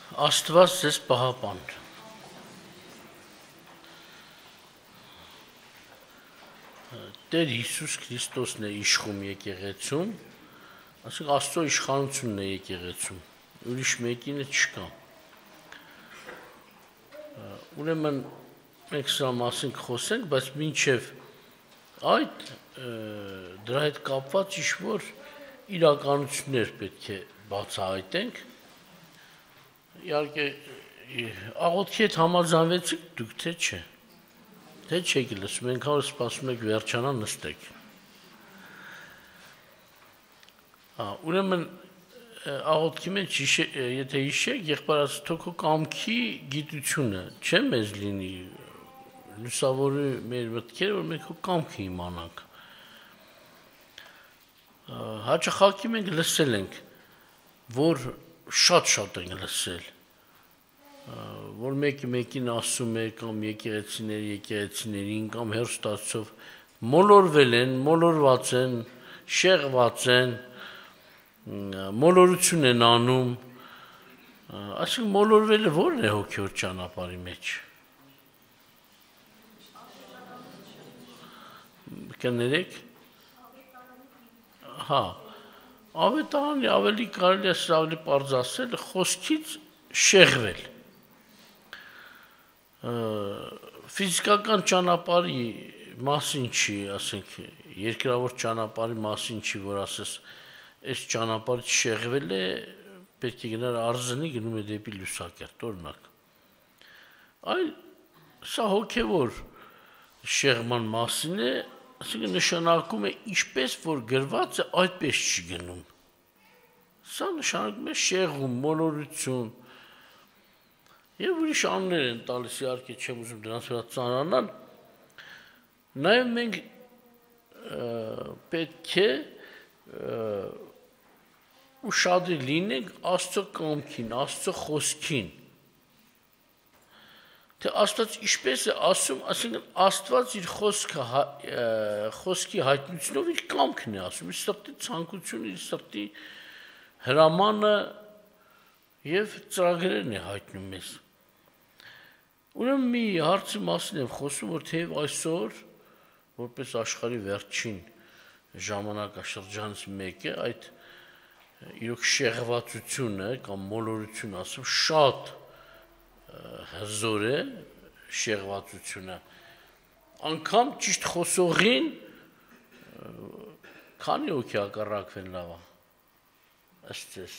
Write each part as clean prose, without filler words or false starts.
Աստված ձեզ պահապան։ Տեր Հիսուս Քրիստոսն է իշխում եկեղեցում, ասենք Աստծո իշխանությունն է եկեղեցում, ուրիշ մեկինը չկա։ Ուրեմն մենք սա մասին խոսենք, բայց մինչև այդ դրա հետ կապված ինչ-որ իրականություններ պետք է բացահայտենք։ Իհարկե աղոթքի հետ համաձայնվեցիք դուք թե չէ։ Թե չեք լսում, մենք հա սպասում եք վերջանա նստեք։ Ուրեմն աղոթքի մեջ եթե հիշեք, եղբայրս թոքո կամքի գիտությունը չէ մեզ լինի, լուսավորի մեր մտքերը, որ մենք հո կամքը իմանանք։ Հաճախակի մենք լսել ենք, որ շատ ենք լսել, որ մեկը մեկին ասում է կամ եկեղեցիներին կամ հեռուստացով մոլորվել են, մոլորված են, շեղված են, մոլորություն են անում, այսինքն մոլորվելը ո՞րն է հոգևոր ճանապարհի մեջ։ Կներեք։ Հա, ավետարանի ավելի կարելի է ավելի պարզ ասել, խոսքից շեղվել։ Ֆիզիկական ճանապարհի մասին չի, ասենք, երկրավոր ճանապարհի մասին չի, որ ասես, այս ճանապարհից շեղվել է, պետք է գնար արզնի, գնում է դեպի լուսակերտ, օրինակ։ Այլ սա հոգևոր շեղման մասին է, ասենք նշանակում է ինչպես որ գրված է, այդպես չի գնում։ Սա նշանակում է շեղում, մոլորություն։ Եվ ուրիշ աններ են տալիս, իհարկե չեմ ուզում դրանց վրա ծանրանալ, նաև մենք պետք է ուշադիր լինենք Աստծո կամքին, Աստծո խոսքին, թե Աստված ինչպես է ասում, ասենք Աստված իր խոսքի հայտնությունով իր կամքն է ասում, իր սրտի ցանկությունը, իր սրտի հրամանը և ծրագրերն է հայտնում մեզ։ Ուրեմն մի հարցի մասին եմ խոսում, որ թեև այսօր, որպես աշխարհի վերջին ժամանակաշրջանից մեկը, այդ իրոք շեղվածությունը կամ մոլորությունը, ասում, շատ հզոր է շեղվածությունը, անգամ ճիշտ խոսողին քանի հոգի հակառակվեն լավա, ըստ ձեզ։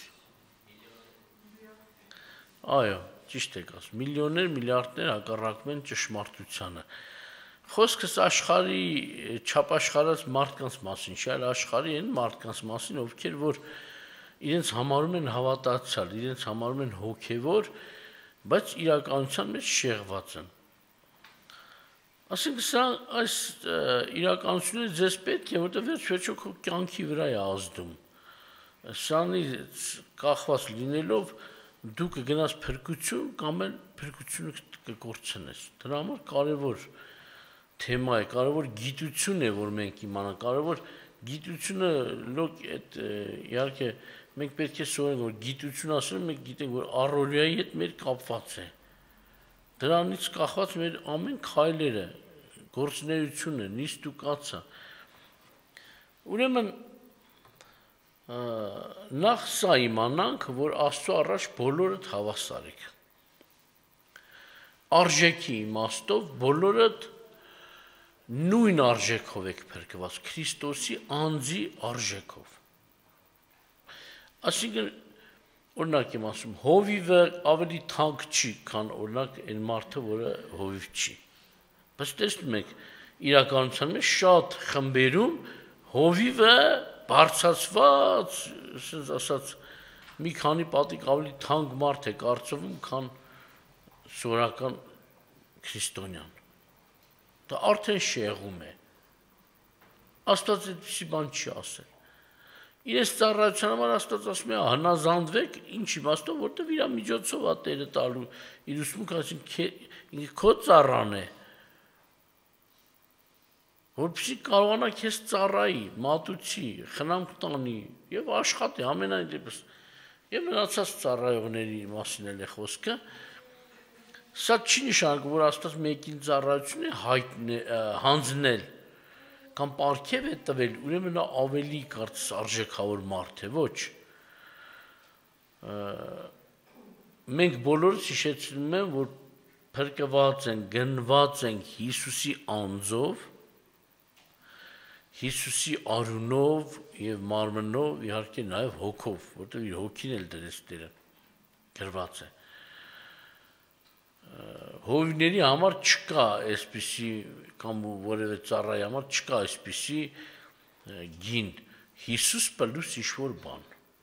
Այո, ճիշտ եք ասում, միլիոններ, միլիարդներ հակառակվում են ճշմարտությանը։ Խոսքս աշխարհի չափաշխարած մարդկանց մասին չէ, այլ աշխարհի այն մարդկանց մասին, ովքեր որ իրենց համարում են հավատացյալ, իրենց համարում են հոգևոր, բայց իրականության մեջ շեղված են։ Ասենք սա այս իրականությունները ձեզ պետք է, որտեղ վերջ-վերջո քո կյանքի վրա է ազդում։ Սրանից կախված լինելով դու կգնաս փրկություն կամ էլ փրկությունը կկորցնես։ Դրա համար կարևոր թեմա է, կարևոր գիտություն է, որ մենք իմանանք, կարևոր գիտությունը այդ իհարկե մենք պետք է սովորենք, որ գիտություն ասել մենք գիտենք, որ առօրյայի հետ մեր կապված է։ Դրանից կախված մեր ամեն քայլերը, գործունեությունը, նիստ ու կացը։ Ուրեմն նախ սա իմանանք, որ Աստծո առաջ բոլորդ հավասար եք։ Արժեքի իմաստով բոլորդ նույն արժեքով եք փրկված, Քրիստոսի անձի արժեքով։ Այսինքն, օրինակ եմ ասում, հովիվը ավելի թանկ չի, քան օրինակ այն մարդը, որը հովիվ չի։ Բայց տեսնում եք, իրականության մեջ շատ խմբերում հովիվը բարձրացված, ասենց ասած, մի քանի պատիկ ավելի թանկ մարդ է կարծվում, քան սովորական քրիստոնյան։ Դա արդեն շեղում է։ Աստված այդպիսի բան չի ասել։ Իրենց ծառայության համար Աստված ասում է, հնազանդվեք, ինչ իմաստով, որտեղ իր միջոցով է Տերը տալու, իր ուսմունքը, ինքը քո ծառան է։ Որպեսզի կարողանա քեզ ծառայի, մատուցի, խնամք տանի եւ աշխատի ամենայն դեպս։ Եվ մնացած ծառայողների մասին էլ է խոսքը, սա չի նշանակում, որ Աստված մեկին ծառայություն է հանձնել կամ պարգև է տվել, ուրեմն նա ավելի կարծես արժեքավոր մարդ է, ոչ։ Մենք բոլորս հիշեցնում ենք, որ փրկված ենք, գնված ենք Հիսուսի անձով, Հիսուսի արունով եւ մարմնով, իհարկե նաեւ հոգով, որտեղ իր հոգին էլ դրեց Տերը գրված է։ Հովիվների համար չկա այսպիսի կամ որևէ ծառայի համար չկա այսպիսի գին Հիսուս պլյուս ինչ-որ բան։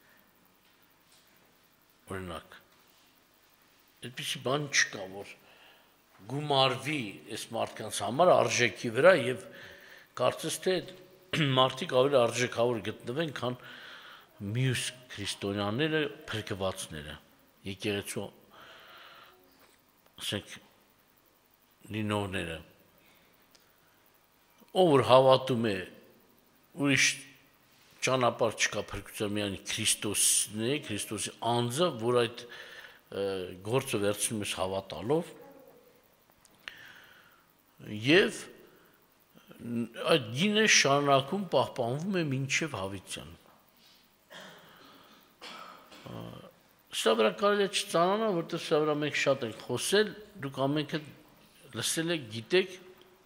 Օրինակ, այդպիսի բան չկա, որ գումարվի այս մարդկանց համար արժեքի վրա եւ կարծես թե մարդիկ ավելի արժեքավոր գտնվեն, քան մյուս քրիստոնյաները, փրկվածները, եկեղեցու ասենք լինողները, ով որ հավատում է, ուրիշ ճանապարհ չկա փրկության, միայն Քրիստոսն է, Քրիստոսի անձը, որ այդ գործը վերցնում ես հավատալով, եւ այդ գինը շարունակում պահպանվում է մինչև հավիտյան։ Սա վրա կարելի է չծանոթանալ, որտեղ սա վրա մենք շատ ենք խոսել, դուք ամենքը լսել եք, գիտեք,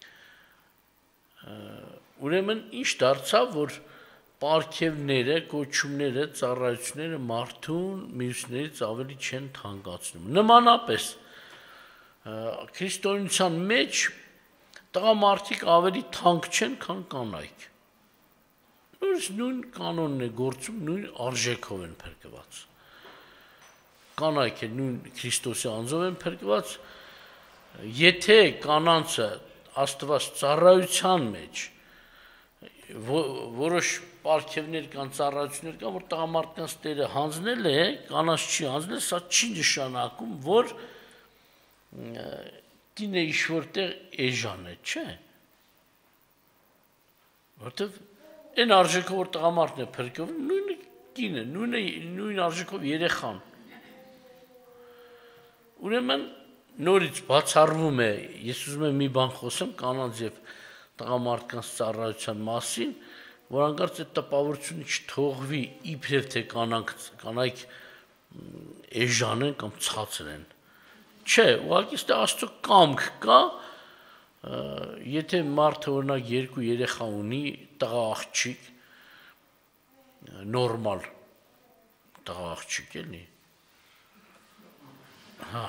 ուրեմն ինչ դարձավ, որ պարգևները, կոչումները, ծառայությունները մարդուն մյուսներից ավելի չեն թանկացնում։ Նմանապես քրիստոնեության մեջ տղամարդիկ ավելի թանկ չեն, քան կանայք։ Նույն կանոնն է գործում, նույն արժեքով են փրկված։ Կանայք է նույն Քրիստոսի անձով են փրկված, եթե կանանցը Աստված ծառայության մեջ որոշ պարգևներ կան, ծառայություններ կան, որ տղամարդկանց Տերը հանձնել է, կանանց չի հանձնել, սա չի նշանակում, որ կինը ինչ-որտեղ էժան է, չէ։ Որտեվ այն արժեքով, որ տղամարդն է փրկվում, նույնը կինը, նույն արժեքով երեխան։ Ուրեմն նորից բացառվում է, ես ուզում եմ մի բան խոսեմ կանանց եւ տղամարդկանց ծառայության մասին, որ հանկարծ այդ տպավորությունը չթողվի, իբրև թե կանայք էժան են կամ ցածր են։ Չէ, ուղղակի ստե Աստծո կամք կա, եթե մարդը օրինակ 2 երեխա ունի, տղա աղջիկ, նորմալ տղա աղջիկ էլի։ Հա։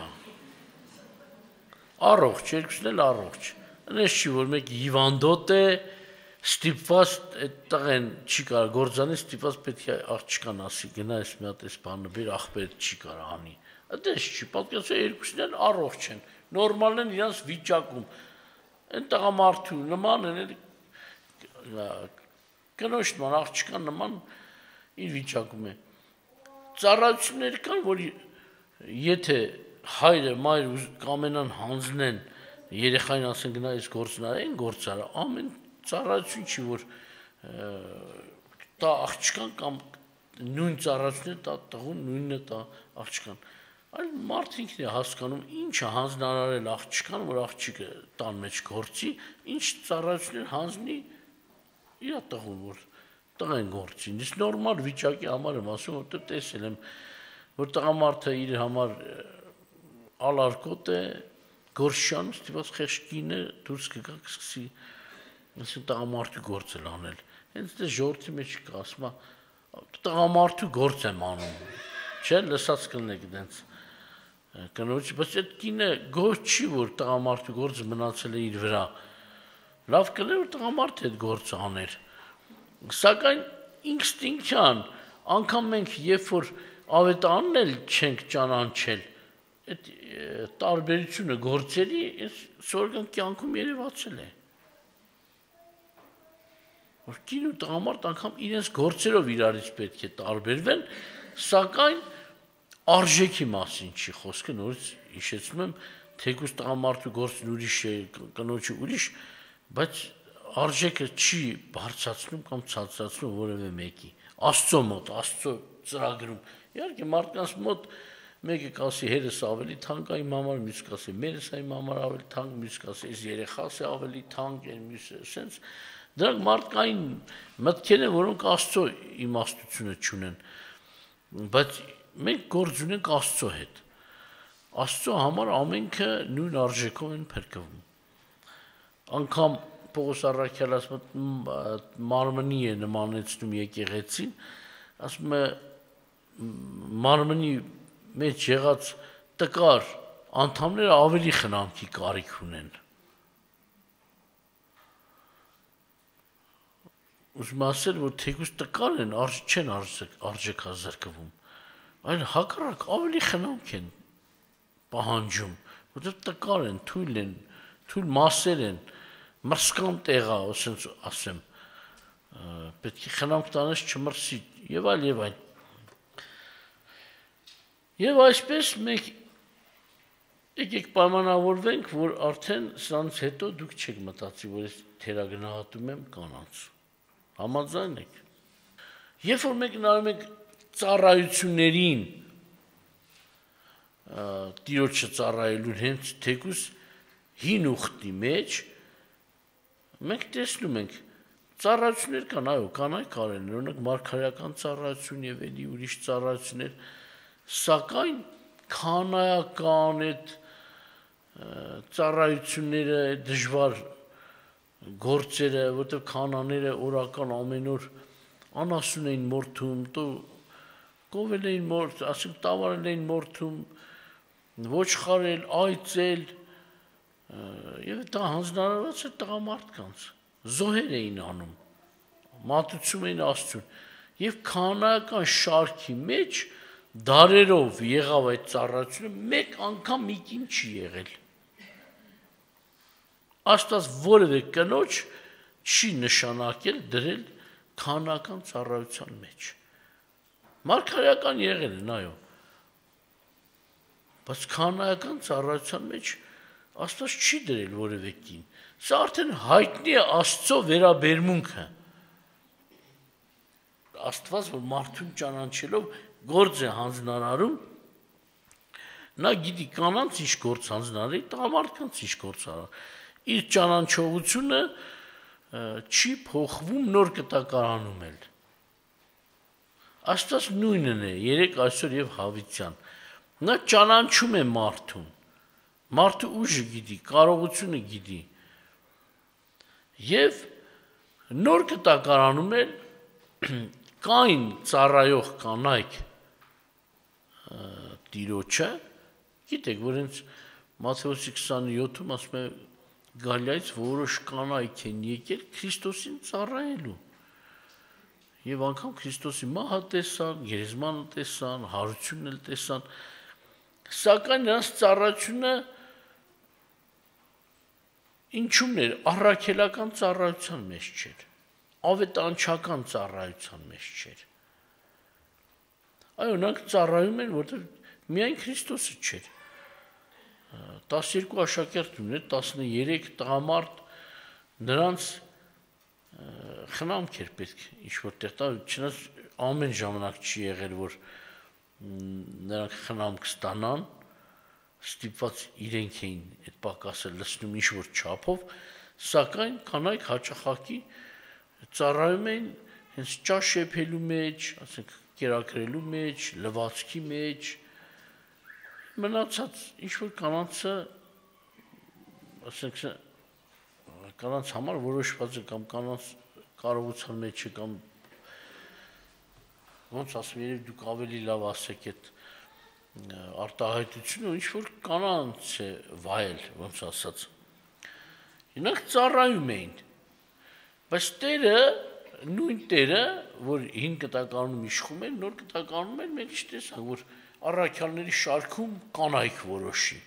Առողջ, երկուսն էլ առողջ։ Այնպես չի, որ մեկ հիվանդոտ է, ստիպված այդ տղեն չի կարող գործանի, ստիպված պետք է աղջկան ասի, գնա այս մի հատ այս բանը բեր, աղբեր չի կարող անի։ Այդպես չի, պատկերացրու երկուսն էլ առողջ են, նորմալ են իրանց վիճակում։ Այն տղամարդու նման են կնոջ նման, աղջկան նման իր վիճակում է։ Ծառայություններ կան, որ եթե հայրը, մայրը կամենան հանձնեն երեխային ասեն գնա այս գործն արա, այն գործ արա, ամեն ծառայություն չի, որ տա աղջկան կամ նույն ծառայությունները տա տղուն, նույնը տա աղջկան։ Այլ մարդը ինքն է հասկանում ինչը հանձնարարել աղջկան, որ աղջիկը տան մեջ գործի, ինչ ծառայություններ հանձնի իր տղուն, որ տղեն գործի։ Իսկ նորմալ վիճակի համար եմ ասում, որտեղ տեսել եմ, որ տղամարդը իր համար ալարկոտ է, գործշան, ստիպված խեղճկինը դուրս կգա կսկսի ասում տղամարդու գործ էլ անել։ Հենց դե ժողովրդի մեջ կա, ասում է տղամարդու գործ եմ անում։ Չէ, լսած կլինեք դենց։ Կնոջ, բայց այդ կինը գործ չի, որ տղամարդու գործը մնացել է իր վրա։ Լավ կլինի, որ տղամարդը այդ գործը աներ։ Սակայն ինստինկտյան, անգամ մենք երբ որ ավետարանն էլ չենք ճանաչել, այդ տարբերությունը գործերի սովորական կյանքում երևացել է։ Որ կին ու տղամարդ անգամ իրենց գործերով իրարից պետք է տարբերվեն, սակայն արժեքի մասին չի խոսքը, նորից հիշեցնում եմ, թեկուզ տղամարդու գործն ուրիշ է, կնոջը ուրիշ, բայց արժեքը չի բարձրացնում կամ ցածրացնում որևէ մեկի։ Աստծո մոտ, Աստծո ծրագրում։ Իհարկե մարդկանց մոտ մեկը կասի հերս ավելի թանկ է իմ համար, մյուսը կասի մերս է իմ համար ավելի թանկ, մյուսը կասի այս երեխաս է ավելի թանկ, մյուսը ասենց դրանք մարդկային մտքեր են, որոնք Աստծո իմաստությունը չունեն, բայց մենք գործ ունենք Աստծո հետ։ Աստծո համար ամենքը նույն արժեքով են փրկվում։ Անգամ Պողոս առաքյալը ասում մարմնի է նմանեցնում եկեղեցին, ասում է մարմնի մեջ եղած տկար անդամները ավելի խնամքի կարիք ունեն։ Ուզում ասել, որ թեկուզ տկար են, չեն արժեքազրկվում, այլ հակառակ ավելի խնամք են պահանջում, որտեղ տկար են, թույլ մասեր են, մրսկամ տեղա, ասեմ, պետք է խնամք տանես չմրսի, եւ այլ եւ այլ։ Եվ այսպես մենք եկեք պայմանավորվենք, որ արդեն սրանից հետո դուք չեք մտածի, որ ես թերագնահատում եմ կանանց։ Համաձայն եք։ Երբ որ մենք նայում ենք ծառայություններին, Տիրոջը ծառայելու հենց թեկուզ հին ուխտի մեջ, մենք տեսնում ենք ծառայություններ կան, այո, կանայք արել, օրինակ մարգարեական ծառայություն եւ էլի ուրիշ ծառայություններ, սակայն քանայական այդ ծառայությունները դժվար գործերը, որտեղ քանաները օրական ամեն օր անասուն էին մորթում, կովել էին մորթ, ասենք տավարել էին մորթում, ոչխարել, այծել, եւ դա հանձնարարված էր տղամարդկանց, զոհեր էին անում, մատուցում էին Աստծուն, եւ քանայական շարքի մեջ դարերով եղավ այդ ծառայությունը, մեկ անգամ մի կին չի եղել։ Աստված որևէ կնոջ չի նշանակել դրել քանական ծառայության մեջ։ Մարգարեական եղել են, այո։ Բայց քանայական ծառայության մեջ Աստված չի դրել որևէ կին։ Սա արդեն հայտնի է Աստծո վերաբերմունքը։ Աստված, որ մարդուն ճանաչելով գործ է հանձնարարում, նա գիտի կանանց ինչ գործ հանձնարարի, տղամարդկանց ինչ գործ արա։ Իր ճանաչողությունը չի փոխվում նոր կտակարանում էլ։ Աստված նույնն է, երեք այսօր եւ հավիտյան։ Նա ճանաչում է մարդուն։ Մարդու ուժը գիտի, կարողությունը գիտի։ Եվ նոր կտակարանում էլ կային ծառայող կանայք Տիրոջը, գիտեք, որ հենց Մատթեոսի 27-ում ասում է Գալիայից որոշ կանայք են եկել Քրիստոսին ծառայելու։ Եվ անգամ Քրիստոսի մահը տեսան, գերեզմանը տեսան, հարությունն էլ տեսան, սակայն նրանց ծառայությունը ինչու՞մն էր, առաքելական ծառայության մեջ չէր, ավետարանչական ծառայության մեջ չէր։ Այո, նրանք ծառայում են, որտեղ միայն Քրիստոսը չէր։ 12 աշակերտ ուներ, 13 տղամարդ, նրանց խնամք էր պետք ինչ-որ տեղ տա, չնայած ամեն ժամանակ չի եղել, որ նրանք խնամք ստանան, ստիպված իրենք էին այդ պակասը լցնում ինչ-որ չափով, սակայն կանայք հաճախակի ծառայում էին հենց ճաշ շեփելու մեջ, ասենք կերակրելու մեջ, լվացքի մեջ, մնացած ինչ-որ կանանցը, ասենք կանանց համար որոշված է կամ կանանց կարողության մեջ է կամ ոնց ասում երբ դուք ավելի լավ ասեք այդ արտահայտությունը ինչ-որ կանանց է վայել, ոնց ասած։ Իրանք ծառայում էին, բայց Տերը, նույն Տերը, որ հին կտակարանում իշխում էր, նոր կտակարանում էր, մենք չտեսանք, որ առաքյալների շարքում կանայք որոշի։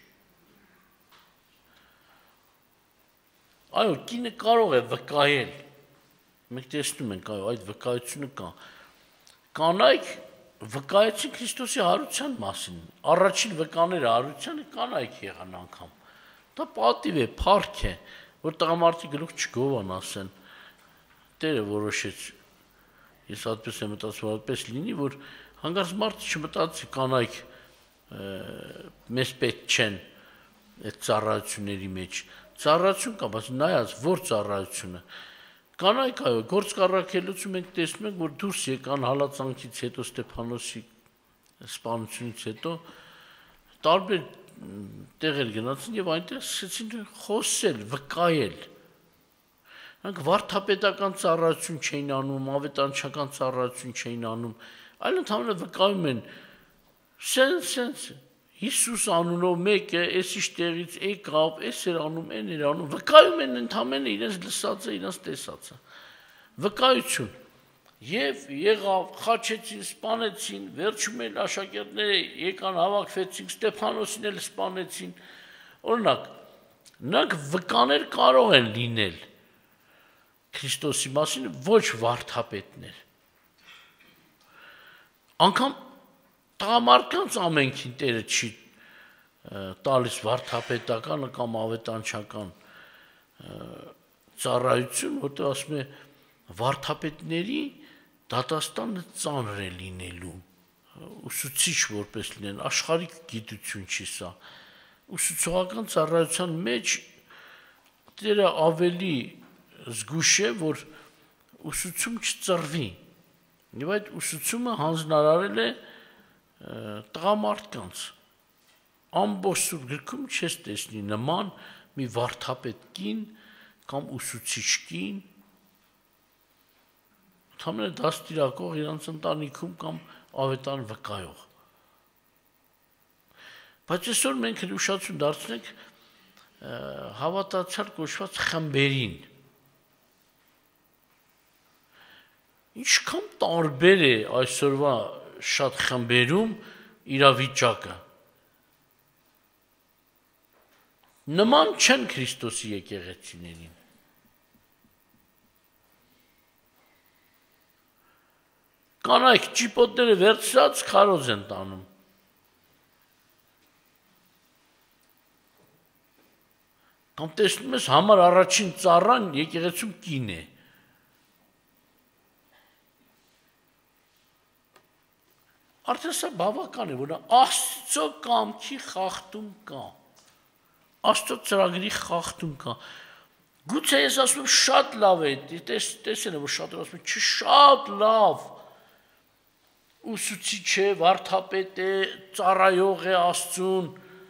Այո, կինը կարող է վկայել, մենք տեսնում ենք, այո, այդ վկայությունը կա։ Կանայք վկայեցին Քրիստոսի հարության մասին, առաջին վկաները հարությանը կանայք եղան անգամ։ Դա պատիվ է, փառք է, որ տղամարդի գլուխ չգովան ասեն, Տերը որոշեց ես այդպես եմ մտածում, այդպես լինի, որ հանկարծ մարդը չմտածի կանայք մեզ պետք չեն այդ ծառայությունների մեջ։ Ծառայություն կա, բայց նայած որ ծառայությունը։ Կանայք այո, գործ կառակելուց մենք տեսնում ենք, որ դուրս եկան հալածանքից հետո Ստեփանոսի սպանությունից հետո տարբեր տեղեր գնացին եւ այնտեղ սկսեցին խոսել, վկայել։ Նրանք վարդապետական ծառայություն չէին անում, ավետարանչական ծառայություն չէին անում, այլ ընդհանրապես վկայում են սենց Հիսուս անունով մեկը էսիշ տեղից եկավ, էս էր անում, այն էր անում, վկայում են ընդհանրապես իրենց լսածը, իրենց տեսածը։ Վկայություն։ Եվ եղավ, խաչեցին, սպանեցին, վերջում էլ աշակերտները եկան հավաքվեցին, Ստեփանոսին էլ սպանեցին։ Օրինակ, նրանք վկաներ կարող են լինել Քրիստոսի մասին, ոչ վարդապետներ։ Անկամ տղամարդկանց ամենքին Տերը չի տալիս վարդապետական կամ ավետարանչական ծառայություն, որտեղ ասում է վարդապետների դատաստանը ծանր է լինելու, ուսուցիչ որպես լինեն, աշխարհիկ գիտություն չի սա, ուսուցողական ծառայության մեջ Տերը ավելի զգուշ է, որ ուսուցում չծռվի, եւ այդ ուսուցումը հանձնարարել է տղամարդկանց, ամբողջ Սուրբ գրքում չես տեսնի նման մի վարդապետ կին կամ ուսուցիչ կին, ընդհանրապես դաստիարակող իրանց ընտանիքում կամ ավետարան վկայող։ Բայց այսօր մենք ուշադրություն դարձնենք հավատացյալ կոչված խմբերին։ Ինչքան տարբեր է այսօրվա շատ խմբերում իրավիճակը։ Նման չեն Քրիստոսի եկեղեցիներին։ Կանայք ճիպոտները վերցրած քարոզ են տանում։ Կամ տեսնում ես համար առաջին ծառան եկեղեցում կին է։ Արդեն սա բավական է, որ Աստծո կամքի խախտում կա։ Աստծո ծրագրի խախտում կա։ Գուցե ես ասում եմ շատ լավ է, տեսել եմ որ շատ ասում են, չի շատ լավ։ Ուսուցիչ է, վարդապետ է, ծառայող է Աստծուն։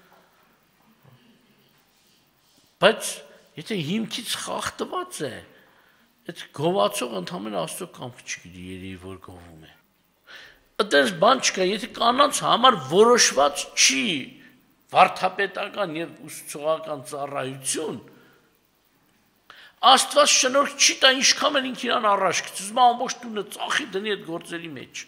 Բայց եթե հիմքից խախտված է, այդ գովացող ընդհանրապես Աստծո կամքը չգիտի, երևի որ գովում է։ Այդպես բան չկա, եթե կանանց համար որոշված չի վարդապետական եւ ուսուցողական ծառայություն, Աստված շնորհք չի տա ինչքան էլ ինքն իրան առաջ գցի, ուզում ամբողջ տունը ծախի դնի այդ գործերի մեջ։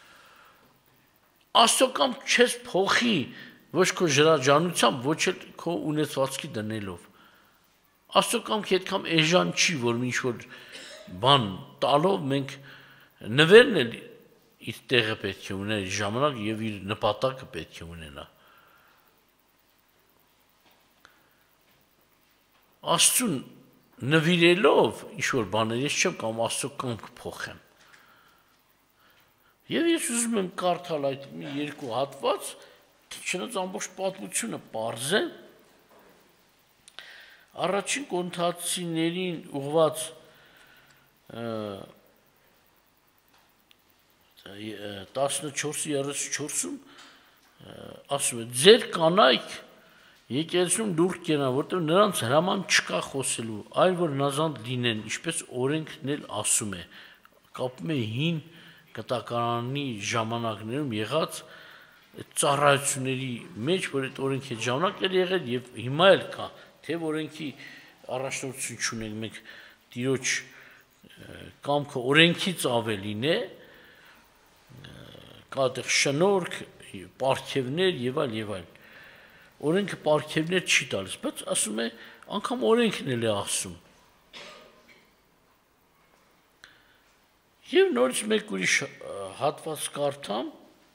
Աստծո կամք չես փոխի ոչ քո ժրաջանությամբ, ոչ էլ քո ունեցվածքի դնելով։ Աստծո կամքը այդքան էժան չի, որ ինչ որ բան տալով մենք նվերն էլ իր տեղը պետք է ունենա, իր ժամանակ եւ իր նպատակը պետք է ունենա։ Աստծուն նվիրելով ինչ որ բաներ ես չեմ կամ Աստծո կամք փոխեմ։ Եվ ես ուզում եմ կարդալ այդ մի երկու հատված, չնայած ամբողջ պատմությունը պարզ է։ Առաջին Կորինթացիներին ուղված 14:34-ում ասում է. ձեր կանայք եկեղեցում դուրս կենան, որտեղ նրանց հրաման չկա խոսելու, այլ որ նազանդ լինեն, ինչպես օրենքն էլ ասում է։ Կապում է հին կտակարանի ժամանակներում եղած ծառայությունների մեջ, որ այդ օրենքի ժամանակ էլ եղել եւ հիմա էլ կա, թե օրենքի առաջնորդություն չունենք մենք Տիրոջ կամքը օրենքից ավելին է, կա այդտեղ շնորհք, պարգևներ եւ այլ։ Օրենքը պարգևներ չի տալիս, բայց ասում է անգամ օրենքն էլ է ասում։ Եվ նորից մեկ ուրիշ հատված կարդամ,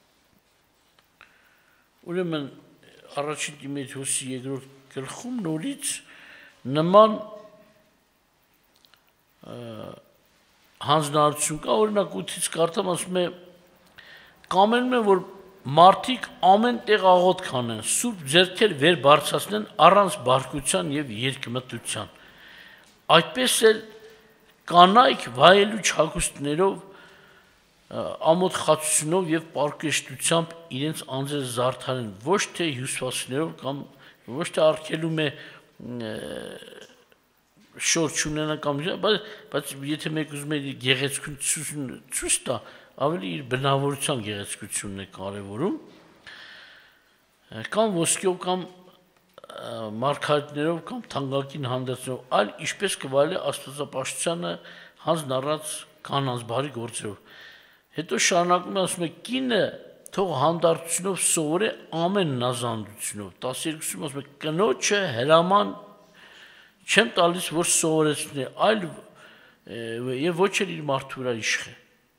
ուրեմն առաջին Տիմոթեոսի 2-րդ գլխում նորից նման հանձնարարություն կա, օրինակ 8-ից կարդամ, ասում է կամենում է, որ մարդիկ ամեն տեղ աղոթք անեն, սուրբ ձեռքեր վեր բարձրացնեն առանց բարկության եւ երկմտության։ Այդպես էլ կանայք վայելուչ հագուստներով, ամոթ խացությունով եւ պարկեշտությամբ իրենց անձերը զարդարեն, ոչ թե հյուսվածքներով կամ ոչ թե արգելում է շորջ ունենա կամ բայց եթե մեկ ուզում է գեղեցկություն ցույց տա, ավելի իր բնավորության գեղեցկությունն է կարևորում, կամ ոսկեով կամ մարգարիտներով կամ թանկագին հանդերձներով, այլ ինչպես կվայելի աստվածապաշտությանը հանձն առած կանանց բարի գործերով։ Հետո շարունակում է ասում է կինը թող հանդարտությունով սովորե ամեն նազանդությունով։ 12-ում ասում է կնոջը հրաման չեմ տալիս, որ սովորեցնի, այլ եւ ոչ էլ իր մարդու վրա իշխե։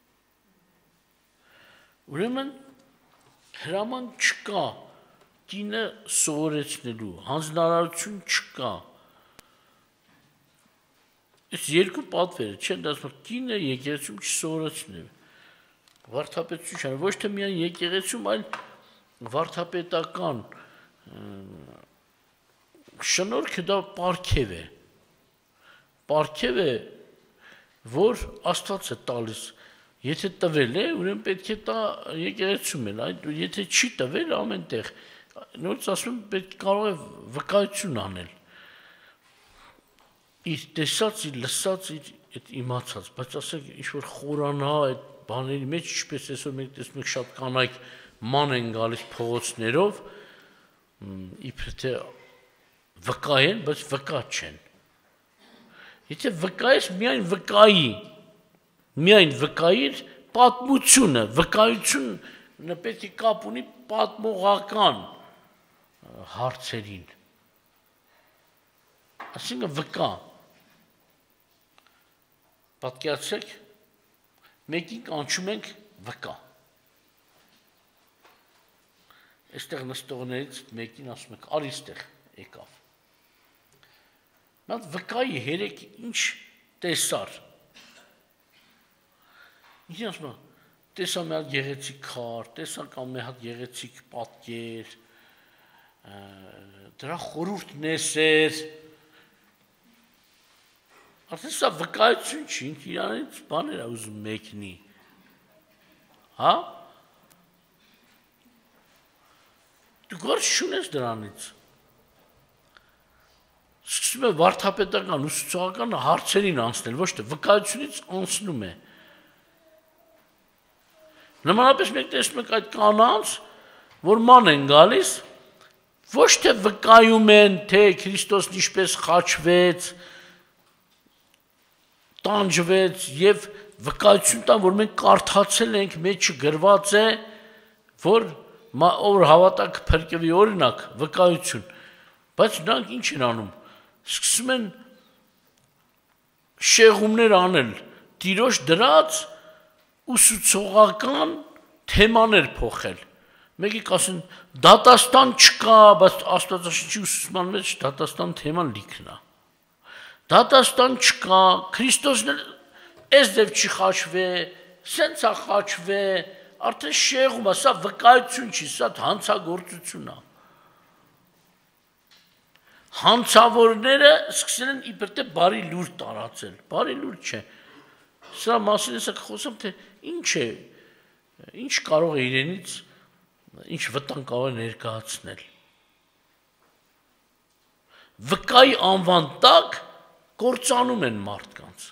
Ուրեմն հրաման չկա կինը սովորեցնելու, հանձնարարություն չկա։ Այս երկու պատվերը չեն դասում կինը եկեղեցում չսովորեցնել։ Վարդապետություն, ոչ թե միայն եկեղեցում, այլ վարդապետական շնորհքը դա պարգև է։ Պարգև է, որ Աստված է տալիս։ Եթե տվել է, ուրեմն պետք է տա եկեղեցում էլ, եթե չի տվել ամեն տեղ, նորից ասում պետք կարող է վկայություն անել։ Իր տեսած, իր լսած, իր իմացած, բայց ասեք ինչ-որ խորանա այդ բաների մեջ, ինչպես այսօր մենք տեսնում ենք շատ կանայք ման են գալիս փողոցներով, իբր թե վկա են, բայց վկա չեն։ Եթե վկա ես, միայն վկայիր պատմությունը, վկայությունը պետք է կապ ունի պատմողական հարցերին։ Այսինքն վկա։ Պատկերացրեք, մեկին կանչում ենք վկա։ Այստեղ նստողներից մեկին ասում եք, արի ստեղ եկավ։ Նա վկայի հերեք ինչ տեսար։ Ինչ ասում է, տեսա մի հատ գեղեցիկ քար, տեսա կամ մի հատ գեղեցիկ պատկեր, դրա խորհուրդն էր։ Արդեն սա վկայություն չի, ինքը իրանից բաներ է ուզում մեկնի։ Հա? Դու գործ չունես դրանից։ Սկսում է վարդապետական ուսուցողական հարցերին անցնել, ոչ թե վկայությունից անցնում է։ Նմանապես մենք տեսնում ենք այդ կանանց, որ ման են գալիս, ոչ թե վկայում են, թե Քրիստոսն ինչպես խաչվեց, տանջվեց եւ վկայություն տան, որ մենք կարդացել ենք, մեջը գրված է, որ ով հավատա կփրկվի, օրինակ վկայություն, բայց նրանք ինչ են անում, սկսում են շեղումներ անել, տիրոջ դրած ուսուցողական թեմաներ փոխել։ Մեկի կասեն դատաստան չկա, բայց Աստվածաշնչի ուսուցման մեջ դատաստան թեման լիքն է։ Դատաստան չկա, Քրիստոսն այս դեպ չի խաչվե, սենց է խաչվե, արդեն շեղում է, սա վկայություն չի, սա հանցագործություն է։ Հանցավորները սկսել են իբր թե բարի լուր տարածել, բարի լուր չէ։ Սրա մասին ես խոսում, թե ինչ է, ինչ կարող է իրենից, ինչ վտանգ կարող է ներկայացնել։ Վկայի անվան տակ կործանում են մարդկանց։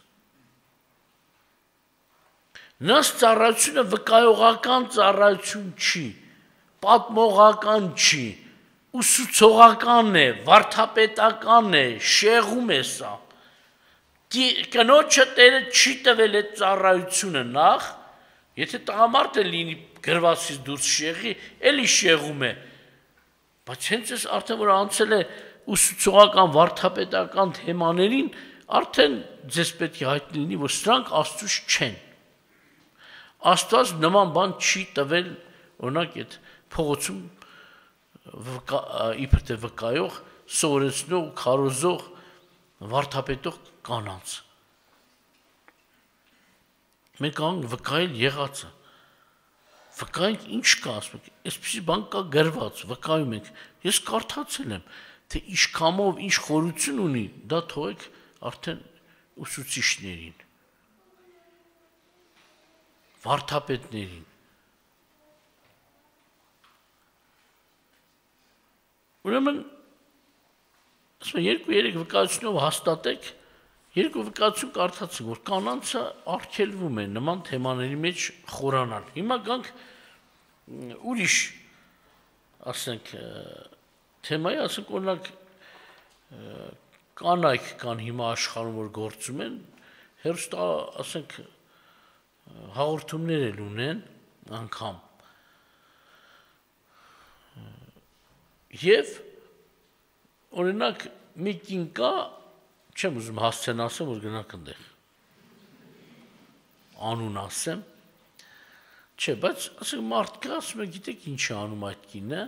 Նրանց ծառայությունը վկայողական ծառայություն չի, պատմողական չի, ուսուցողական է, վարդապետական է, շեղում է սա։ Կնոջը Տերը չի տվել այդ ծառայությունը նախ, եթե տղամարդ է լինի գրվածից դուրս շեղի, էլի շեղում է, բայց հենց ես արդեն որ անցել է ուսուցողական վարդապետական թեմաներին, արդեն ձեզ պետք է հայտնի լինի, որ սրանք Աստծուց չեն։ Աստված նման բան չի տվել, օրինակ այդ փողոցում իբր թե վկայող, սովորեցնող, քարոզող, վարդապետող կանանց։ մենք ան վկայել եղածը։ Վկայենք ինչ կա, ասում եք, այսպեսի բան կա գրված, վկայում ենք։ Ես կարդացել եմ, թե ինչ կամով, ինչ խորություն ունի, դա թողեք արդեն ուսուցիչներին, վարդապետներին։ Ուրեմն, ասում եմ, 2-3 վկայությունով հաստատեք, 2 վկայություն կարդացեք, որ կանանցը արգելվում է նման թեմաների մեջ խորանալ։ Հիմա գանք ուրիշ, ասենք, թեմայի, ասենք, օրինակ, կանայք կան հիմա աշխարհում, որ գործում են, հերոստա, ասենք, հաղորդումներ էլ ունեն անգամ։ Եվ օրինակ մի կին կա, չեմ ուզում հասցեն ասեմ, որ գնանք ընդեղ, անուն ասեմ, չէ, բայց ասենք մարդ կա, ասում է, գիտեք ինչ է անում այդ կինը,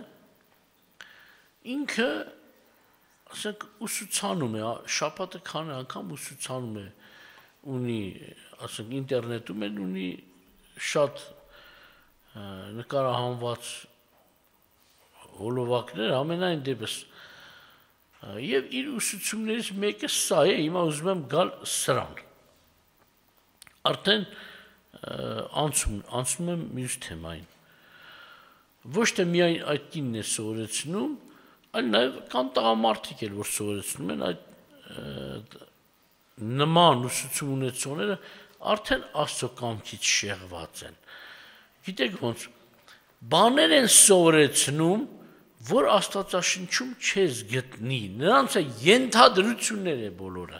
ինքը, ասենք, ուսուցանում է, շաբաթը քանի անգամ ուսուցանում է, ունի, ասենք, ինտերնետում էլ ունի շատ նկարահանված հոլովակներ, ամենայն դեպս, և իր ուսուցումներից մեկը սա է, հիմա ուզում եմ գալ սրան, արդեն անցնում եմ մյուս թեմային, ոչ թե միայն այդ կինն է սովորեցնում, այլ նաև կան տղամարդիկ էլ, որ սովորեցնում են այդ նման ուսուցում ունեցողները արդեն Աստծո կամքից շեղված են, գիտեք ոնց, բաներ են սովորեցնում, որ Աստվածաշնչում չես գտնի, նրանց է ենթադրություններ է բոլորը,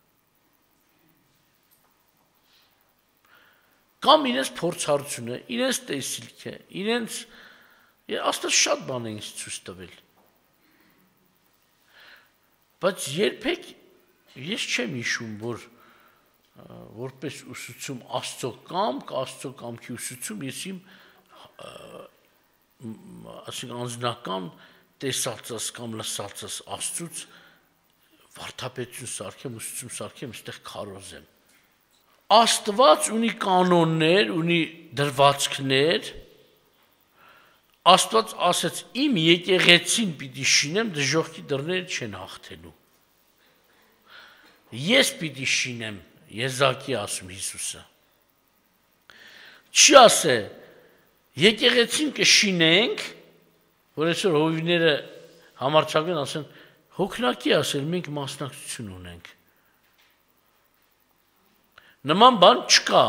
կամ իրենց փորձառությունը, իրենց տեսիլքը, իրենց, Աստված շատ բան է ինձ ցույց տվել, բայց երբեք ես չեմ հիշում, որ որպես ուսուցում Աստծո կամք, Աստծո կամքի ուսուցում, ես իմ ասենք անձնական տեսածս կամ լսածս Աստծուց վարդապետություն սարքեմ, ուսուցում սարքեմ, այստեղ քարոզեմ։ Աստված ունի կանոններ, ունի դրվածքներ, Աստված ասեց, իմ եկեղեցին պիտի շինեմ, դժոխքի դռները չեն հաղթելու։ Ես պիտի շինեմ, Եզակի ասում Հիսուսը։ Չի ասե, եկեղեցին կշինենք, որ այսօր հովիվները համարձակեն ասեն, հոգնակի ասել, մենք մասնակցություն ունենք։ Նման բան չկա։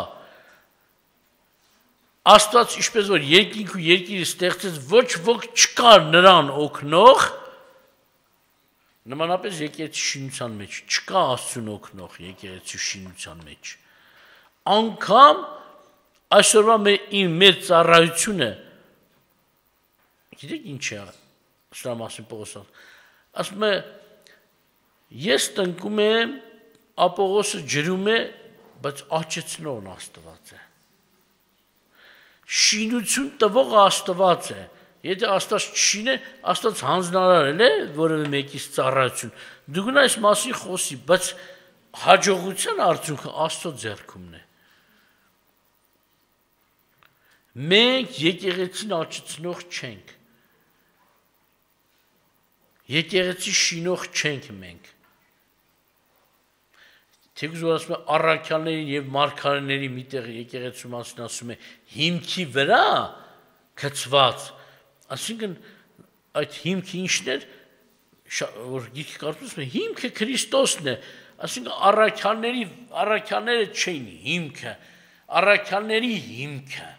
Աստված ինչպես որ երկինք ու երկիրը ստեղծեց, ոչ ոք չկար նրան օգնող, նմանապես եկեղեցի շինության մեջ չկա Աստծուն օգնող եկեղեցի շինության մեջ։ Անգամ այսօրվա մեր ծառայությունը, գիտեք ինչ է, սրա մասին Պողոսը, ասում է, ես տնկում եմ, Պողոսը ջրում է, բայց աճեցնողն Աստված է։ Շինություն տվող Աստված է։ Եթե Աստված չշինե, Աստված հանձնարարել է որևէ մեկից ծառայություն։ Դու գնա այս մասին խոսի, բայց հաջողության արդյունքը Աստծո ձեռքումն է։ Մենք եկեղեցին աճեցնող չենք։ Եկեղեցի շինող չենք մենք։ Թեկուզ որ ասում է առաքյալների եւ մարգարեների միտեղ եկեղեցու մասին ասում է հիմքի վրա գծված, այսինքն այդ հիմքը ինչն էր, որ գիրքը կարդում է, հիմքը Քրիստոսն է, այսինքն առաքյալները չէին հիմքը, առաքյալների հիմքը։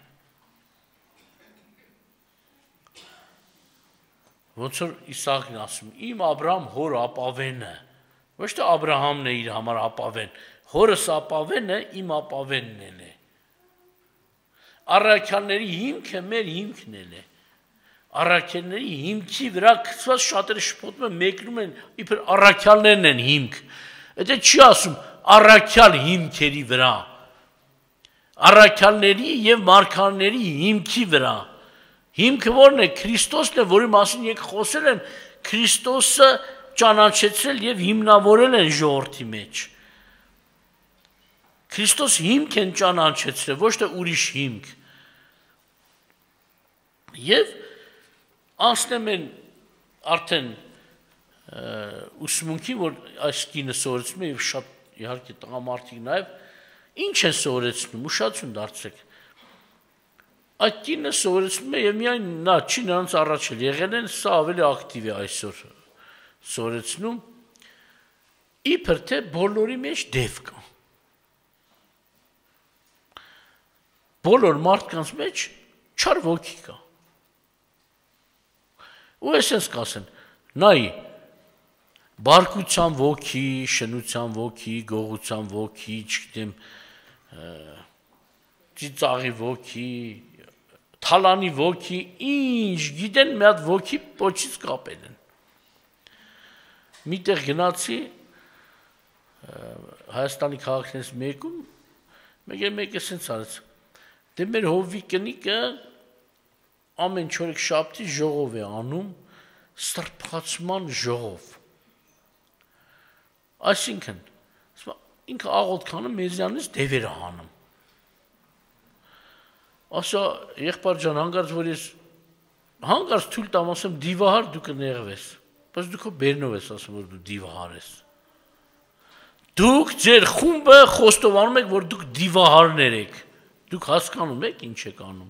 Ոնց որ Իսահակն ասում, իմ Աբրահամ հոր ապավենը, ոչ թե Աբրահամն է իր համար ապավեն, հորս ապավենը իմ ապավենն էլ է։ Առաքյալների հիմքը մեր հիմքն էլ է։ Առաքյալների հիմքի վրա գծված շատերը շփոթում են, մեկնում են, իբր առաքյալներն են հիմք։ Դա չի ասում առաքյալ հիմքերի վրա։ Առաքյալների եւ մարգարեների հիմքի վրա։ Հիմքը որն է, Քրիստոսն է, որի մասին ես խոսել եմ, Քրիստոսը ճանաչեցրել եւ հիմնավորել են ժողովրդի մեջ։ Քրիստոս հիմք են ճանաչեցրել, ոչ թե ուրիշ հիմք։ Եվ անցնեմ են արդեն ուսմունքի, որ այս կինը սովորեցնում է եւ շատ իհարկե տղամարդիկ նաեւ ինչ են սովորեցնում, ուշադրություն դարձրեք։ Այդ կինը սովորեցնում է եւ միայն նա չի նրանց առաջել, եղել են, սա ավելի ակտիվ է այսօր սովորեցնում, իբր թե բոլորի մեջ դև կա։ Բոլոր մարդկանց մեջ չար ոգի կա։ Ու այսպես կասեն, նայ բարկության ոգի, շնության ոգի, գողության ոգի, չգիտեմ, ծիծաղի ոգի, թալանի ոգի, ինչ գիտեն մի հատ ոգի պոչից կապել են։ Միտեղ գնացի Հայաստանի քաղաքներից մեկում, մեկը սենց արեց, դե մեր հովվի կնիկը ամեն չորեքշաբթի ժողով է անում, սրբացման ժողով։ Այսինքն, ինքը աղոթքանը մեզանից դևեր է հանում։ Ասա, եղբայր ջան, հանկարծ թույլ տամ, ասեմ, դիվահար դու կներվես, բայց դու քո բերնով ես ասում, որ դու դիվահար ես։ Դուք ձեր խումբը խոստովանում եք, որ դուք դիվահարներ եք, դուք հասկանում եք ինչ եք անում։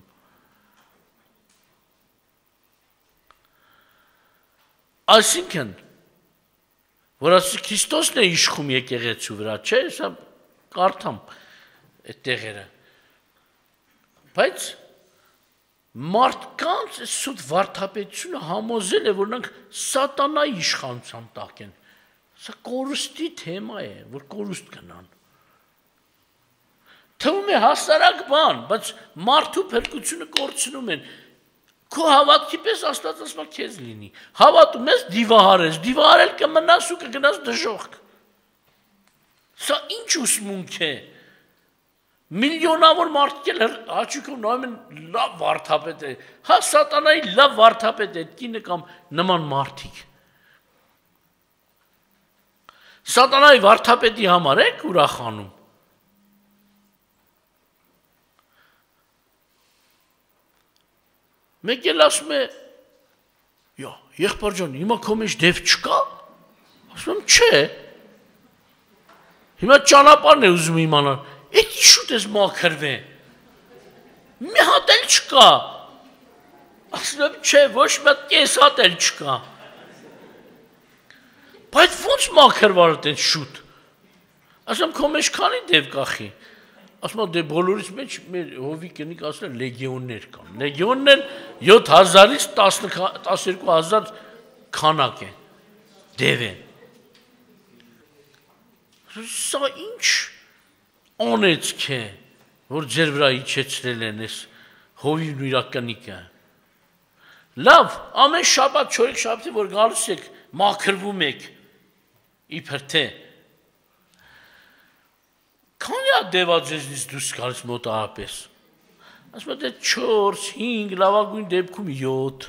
Այսինքն, որ ասի Քրիստոսն է իշխում եկեղեցու վրա, չէ, սա կարդամ այդ տեղերը։ Բայց մարդկանց սուտ վարդապետությունը համոզել է, որ նրանք սատանայի իշխանության տակ են։ Սա կորուստի թեմա է, որ կորուստ կնան։ Թվում է հասարակ բան, բայց մարդու փրկությունը կորցնում են։ Քո հավատքի պես Աստված ասում է քեզ լինի։ Հավատում ես դիվահար ես, դիվահարել կմնաս ու կգնաս դժոխք։ Սա ինչ ուսմունք է։ Միլիոնավոր մարդիկ էլ հաճույքով նայում են լավ վարդապետ է։ Հա սատանայի լավ վարդապետ է, կինը կամ նման մարդիկ։ Սատանայի վարդապետի համար եք ուրախանում։ Մեկ էլ ասում է, եղբայր ջան, հիմա քո մեջ դև չկա։ Ասում եմ, չէ։ Հիմա ճանապարհն է ուզում իմանալ։ Էդ շուտ ես մաքրվե։ Մի հատ էլ չկա։ Ասում եմ, չէ, ոչ մի հատ կես հատ էլ չկա։ Բայց ո՞նց մաքրվար այդպես շուտ։ Ասում եմ, քո մեջ քանի դև կախի։ Ասում եմ, դե բոլորից մեջ մեր հովի կնիկ ասել են լեգիոններ կան։ Լեգիոններ 7000-ից 12000 քանակ է։ Դև է։ Սա ինչ անեցք է, որ ձեր վրա իջեցրել են այս հովին ու իր կնիկը։ Լավ, ամեն շաբաթ չորեքշաբթի որ գալիս եք, մաքրվում եք, իբր թե քանի դեվա ձեզնից դուրս գալիս մոտավորապես։ Ասում եմ, 4, 5, լավագույն դեպքում 7։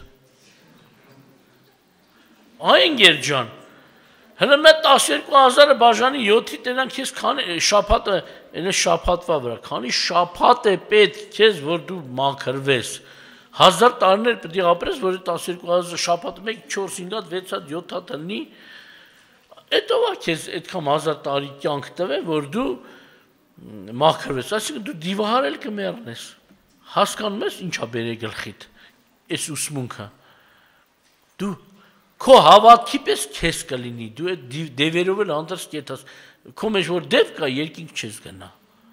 Այն գեր ջան, հələ մեկ 12000-ը բաժանի 7-ի տենան քեզ քանի շաբաթը, elə շաբաթվա վրա, քանի շաբաթ է պետք քեզ, որ դու մաքրվես։ 1000 տարիներ պետք է ապրես, որ 12000 շաբաթը մեկ 4, 5 հատ, 6 հատ, 7 հատ լինի։ Էդ ով է քեզ այդքան 1000 տարի կյանք տվե, որ դու մաքրվես, այսինքն դու դիվահարել կմեռնես։ Հասկանում ես ինչա բերե գլխիդ այս ուսմունքը։ Դու քո հավատքի պես քեզ կլինի, դու այդ դևերով էլ անդրս կետաս, քո մեջ որ դև կա, երկինք չես գնա։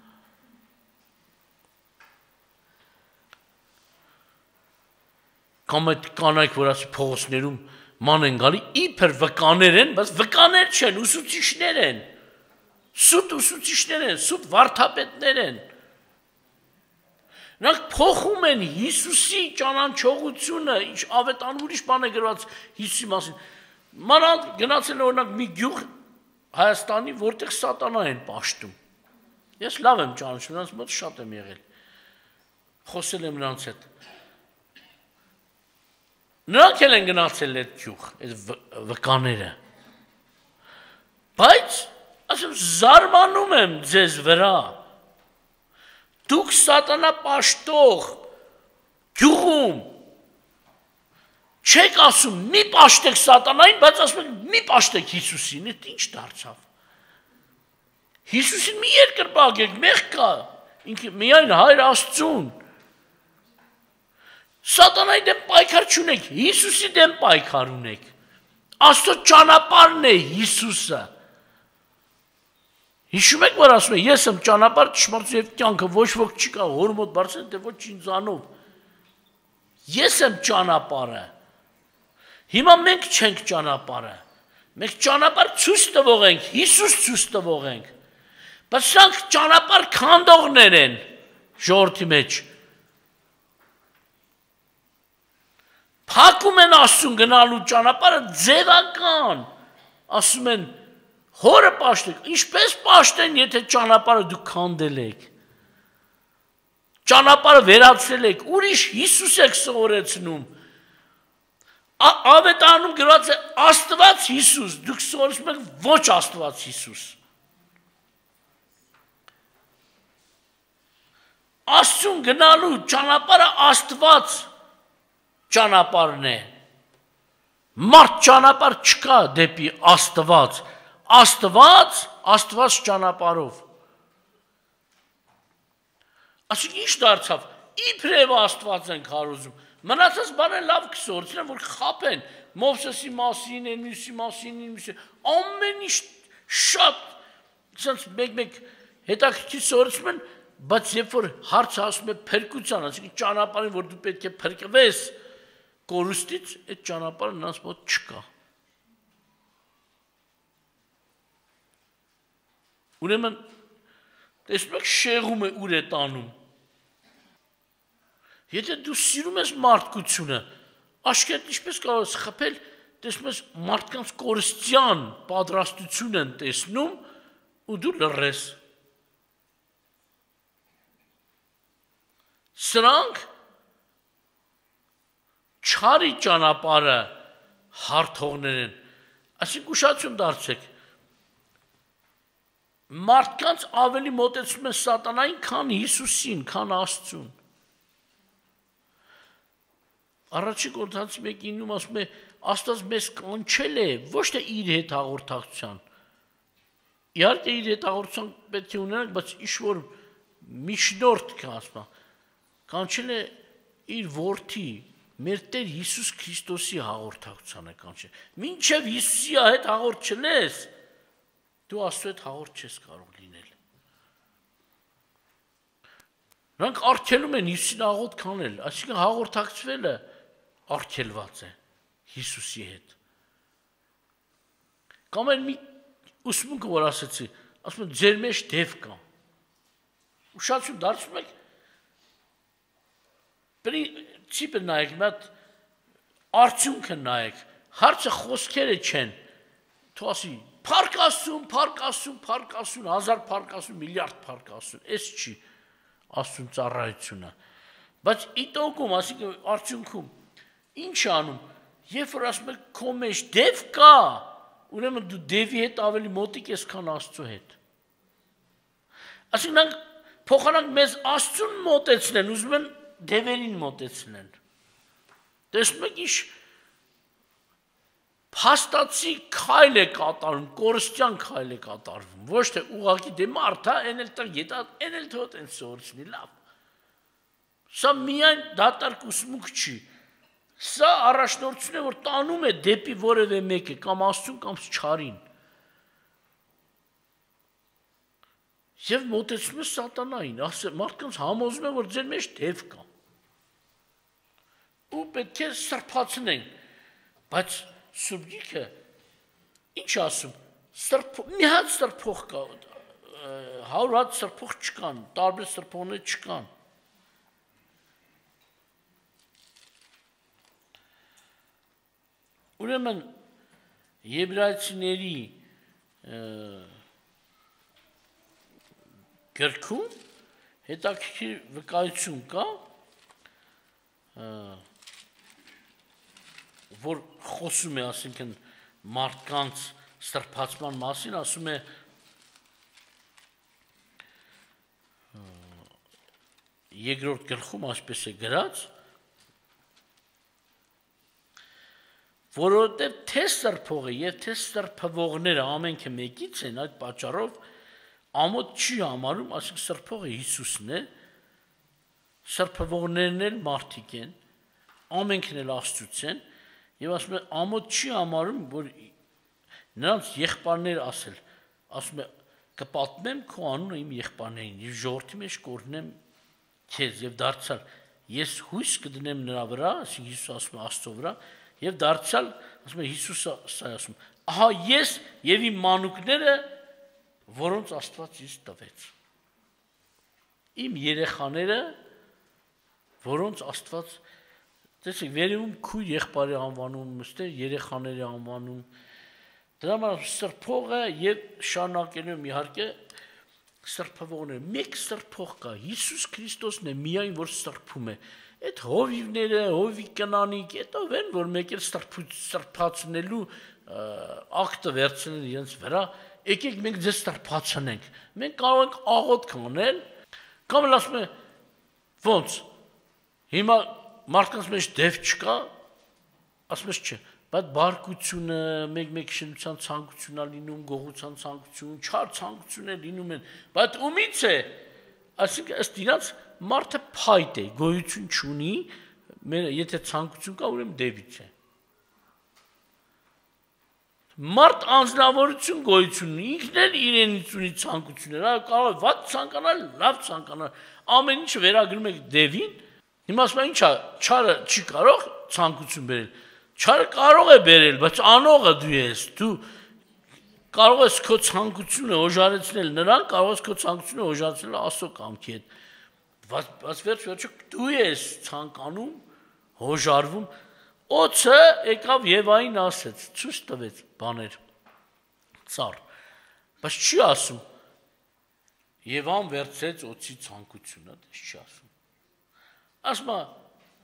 Կամ այդ կանայք, որ ասի փողոցներում ման են գալի, իբր վկաներ են, բայց վկաներ չեն, ուսուցիչներ են։ Սուտ ուսուցիչներ են, սուտ վարդապետներ են։ Նրանք փոխում են Հիսուսի ճանաչողությունը, ինչ ավետարանում ուրիշ բան է գրված Հիսուսի մասին։ Մանավանդ գնացել օրինակ մի գյուղ Հայաստանի, որտեղ սատանա են պաշտում։ Ես լավ եմ ճանաչում, նրանց մոտ շատ եմ եղել։ Խոսել եմ նրանց հետ։ Նրանք էլ են գնացել այդ գյուղ, այդ վկաները։ Բայց ասում զարմանում եմ ձեզ վրա, դուք սատանա պաշտող գյուղում չեք ասում մի պաշտեք սատանային, բայց ասում եք մի պաշտեք Հիսուսին, այդ ինչ դարձավ։ Հիսուսին մի երկրպագեք, մեղք կա, ինքը միայն Հայր Աստծուն։ Սատանայի դեմ պայքար չունեք, Հիսուսի դեմ պայքար ունեք։ Աստծո ճանապարհն է Հիսուսը։ Հիշում եք, որ ասում է, ես եմ ճանապարհ, ճշմարտություն եւ կյանքը, ոչ ոք չկա, հոր մոտ բարձր, թե ոչ ինձանով։ Ես եմ ճանապարհը։ Հիմա մենք չենք ճանապարհը։ Մենք ճանապարհ ցույց տվող ենք, Հիսուս ցույց տվող ենք։ Բայց սրանք ճանապարհ քանդողներ են ժողովրդի մեջ։ Փակում են Աստծուն գնալու ճանապարհը ձևական։ Ասում են հորը պաշտեք, ինչպես պաշտեն, եթե ճանապարհը դուք քանդել եք։ Ճանապարհը վերացրել եք, ուրիշ Հիսուս եք սովորեցնում։ Ավետարանում գրված է Աստված Հիսուս, դուք սովորեցնում եք ոչ Աստված Հիսուս։ Աստծուն գնալու ճանապարհը Աստված ճանապարհն է։ Մարդ ճանապարհ չկա դեպի Աստված։ Աստված ճանապարհով։ Այսինքն ինչ դարձավ։ Իբրև Աստված են քարոզում։ Մնացած բաները լավ կսորցնեն, որ խապեն Մովսեսի մասին, Մյուսի մասին, ամեն ինչ շատ ցած մեկ հետաքրքիր սորցնում են, բայց երբ որ հարցը ասում է փրկության, այսինքն ճանապարհին, որ դու պետք է փրկվես կորուստից, այդ ճանապարհը նրանց մոտ չկա։ Ուրեմն տեսնում եք շեղում է ուր է տանում։ Եթե դու սիրում ես մարդկությունը, աշկերտ ինչպես կարող ես խփել, տեսնում ես մարդկանց կորստյան պատրաստություն են տեսնում ու դու լռես։ Սրանք չարի ճանապարհը հարթողներ են, այսինքն ուշադրություն դարձեք։ Մարդկանց ավելի մոտեցնում են սատանային, քան Հիսուսին, քան Աստծուն։ Առաջին Կորինթացիս 1:9-ում ասում է, Աստված մեզ կանչել է ոչ թե իր հետ հաղորդակցության։ Իհարկե իր հետ հաղորդակցության պետք է ունենանք, բայց ինչ-որ միջնորդ կա ասում։ Կանչել է իր որդի, մեր Տեր Հիսուս Քրիստոսի հաղորդակցությանը կանչել։ Մինչև Հիսուսի հետ հաղորդ չնես, դու Աստծո հետ հաղորդ չես կարող լինել։ Նրանք արգելում են Հիսուսին աղոթ կանել, այսինքն հաղորդակցվելը արգելված է Հիսուսի հետ։ Կամ էլ մի ուսմունքը, որ ասեցի, ասում են ձեր մեջ դև կա։ Ուշադրություն դարձնում եք, ցիպը նայեք, մատ արդյունքը նայեք, հարցը խոսքերը չեն, թող ասի, փառք Աստծուն, 1000 փառք Աստծուն, միլիարդ փառք Աստծուն, էս չի Աստծուն ծառայությունը։ Բայց իտոգում, ասիկը արդյունքում, ինչ անում, երբ որ ասում եք քո մեջ դև կա, ուրեմն դու դևի հետ ավելի մոտիկ ես, քան Աստծո հետ։ Այսինքն փոխանակ մեզ Աստծուն մոտեցնեն, ուզում են դևերին մոտեցնեն։ Տեսնում եք ինչ փաստացի քայլ է կատարում, կորստյան քայլ է կատարվում, ոչ թե ուղղակի դե մարդա, այն էլ տա գետա, այն էլ թոտ են սորցնի, լավ։ Սա միայն դատարկ ուսմունք չի։ Սա առաջնորդություն է, որ տանում է դեպի որևէ մեկը, կամ Աստծուն, կամ չարին։ Եվ մոտեցնում է սատանային, մարդկանց համոզում է, որ ձեր մեջ դև կա։ Ու պետք է սրբացնենք, բայց Սուրբ Գիրքը ինչ ասում, մի հատ սրբող կա, 100 հատ սրբող չկան, տարբեր սրբողներ չկան։ Ուրեմն Եբրայեցիների գրքում հետաքրքիր վկայություն կա, որ խոսում է, ասինքն մարդկանց սրբացման մասին, ասում է երկրորդ գլխում այսպես է գրած, որովհետև թե սրբողը եւ թե սրբվողները ամենքը մեկից են, այդ պատճառով ամոթ չի համարում, ասենք սրբողը Հիսուսն է, սրբվողներն էլ մարդիկ են, ամենքն էլ Աստծուց են, եւ ասում է ամոթ չի համարում, որ նրանց եղբայրներ ասում է կպատմեմ քո անունը իմ եղբայրներին եւ ժողովրդի մեջ կօրհնեմ քեզ եւ դարձյալ ես հույս կդնեմ նրա վրա, ասենք Հիսուս ասում է Աստծո վրա եւ դարձյալ ասում է Հիսուսը սա ասում ահա ես եւ իմ մանուկները որոնց Աստված ինձ տվեց իմ երեխաները որոնց Աստված տեսեք վերևում քույր եղբայրի անվանում մստեր երեխաների անվանում դրա համար սրբողը եւ շարունակելու իհարկե սրբողները մեկ սրբող կա Հիսուս Քրիստոսն է միայն որ սրբում է այդ հովիվները հովի կնանիկ այդով են որ մեկ էլ սրբացնելու ակտը վերցնել իրենց վրա եկեք մենք ձեզ սրբացնենք մենք կարող ենք աղոթք անել կամ էլ ասում է ոնց հիմա մարդկանց մեջ դև չկա ասում ես չէ բայց բարկությունը, մեկ շինության ցանկությունն է լինում, գողության ցանկություն, չար ցանկություն է լինում են, բայց ումից է, այսինքն ըստ իրաց մարդը փայտ է, գոյություն չունի, եթե ցանկություն կա, ուրեմն դեվից է։ Մարդ անձնավորություն գոյություն ունի, ինքն էլ իրենից ունի ցանկություններ, կարող է վատ ցանկանալ, լավ ցանկանալ, ամեն ինչը վերագրում եք դևին, հիմա ասում են ինչա, չարը չի կարող ցանկություն բերել Չարը կարող է բերել, բայց անողը դու ես, դու կարող ես քո ցանկությունը օժարեցնել նրան, կարող ես քո ցանկությունը օժարեցնել Աստծո կամքի հետ։ Բայց վերջ դու ես ցանկանում, հոժարվում, օծը եկավ Եվային ասեց, ցույց տվեց բաներ։ Ծառ։ Բայց չի ասում։ Եվան վերցրեց օծի ցանկությունը, դες չի ասում։ Ասում է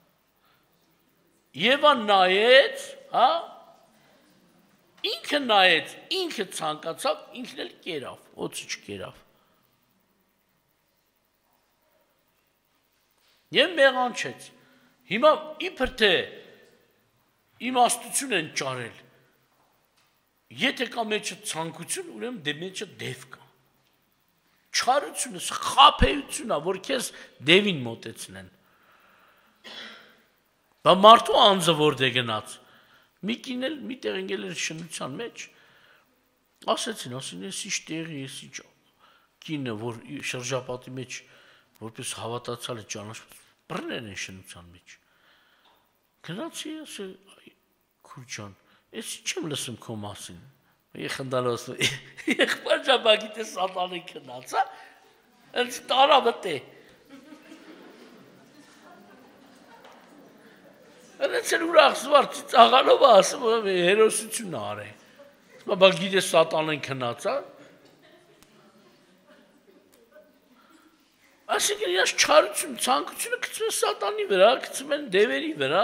Եվան նայեց, հա, ինքը նայեց, ինքը ցանկացավ, ինքն էլ կերավ, օծը չկերավ։ Եվ մեղանչեց։ Հիմա իբր թե իմաստություն են ճարել։ Եթե կա մեջը ցանկություն, ուրեմն դե մեջը դև կա։ Չարությունը, խաբեությունն է, որ քեզ դևին մոտեցնեն։ Բա մարդու անձը որդ է գնաց, մի կին էլ մի տեղ ընկել էր շնության մեջ, ասեցին, ես ինչ տեղի, ես ինչ կինը, որ շրջապատի մեջ, որպես հավատացյալ է ճանաչված, բռներ են շնության մեջ, գնացի, ասել, քույր ջան, ես ինչ եմ լսում քո մասին, խնդալով ասում, եղբայր ջան, բա գիտես սատանին քնած, ընդ տարա մտե, Հենց էլ ուրախ զվարդ ծաղալով ասում հերոսություն արե։ Բա գիտես սատանեն քնած, հա։ Այսինքն իրաց չարություն, ցանկությունը գցում են սատանի վրա, գցում են դևերի վրա։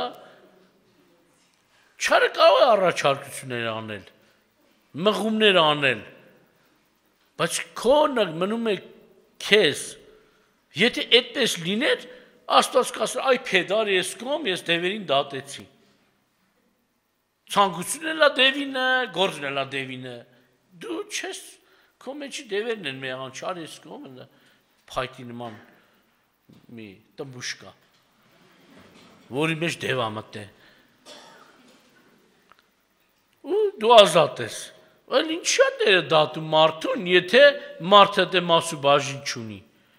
Չարը կարող է առաջարկություններ անել, մղումներ անել, բայց քո մնում է քեզ։ Եթե այդպես լիներ, Աստված կասեր, այ փեդար ես կողմ, ես դևերին դատեցի։ Ցանկությունն էլա դևինը, գործն էլա դևինը։ Դու չես, քո մեջի դևերն են մեղան, չար ես կողմ, փայտի նման մի տմբուշ կա, որի մեջ դև ամտե։ Ու դու ազատ ես։ Այլ ինչա դերը դատում մարդուն, եթե մարդը դե մասու բաժին չունի։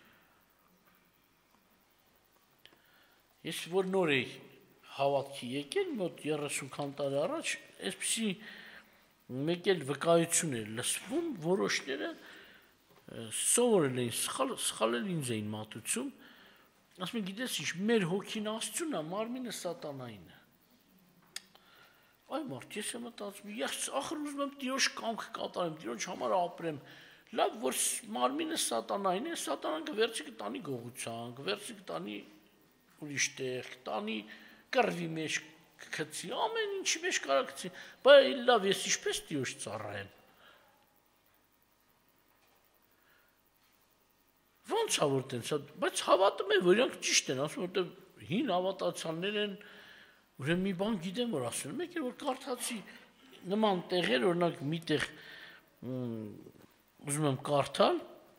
Ես որ նոր էի հավատքի եկել մոտ 30 տարի առաջ, այսպիսի մեկ էլ վկայություն էր լսվում, որոշները սովորել էին, սխալել ինձ էին մատուցում, ասում են գիտես ինչ, մեր հոգին Աստծուն է, մարմինը սատանային է։ Այ մարդ, ես եմ մտածում, ես ախր ուզում եմ Տիրոջ կամքը կատարեմ, Տիրոջ համար ապրեմ, լավ որ մարմինը սատանային է, սատանան կվերջի կտանի գողության, կվերջի կտանի ուրիշ տեղ, տանի կռվի մեջ կգցի, ամեն ինչի մեջ կարող գցի, բայց լավ ես ինչպես Տիրոջ ծառայեմ։ Ոնց է որ տենց, բայց հավատում եմ, որ իրանք ճիշտ են, ասում որտեղ հին հավատացյալներ են, ուրեմն մի բան գիտեմ, որ ասում եմ, մեկ էլ որ կարդացի նման տեղեր, օրինակ միտեղ ուզում եմ կարդալ,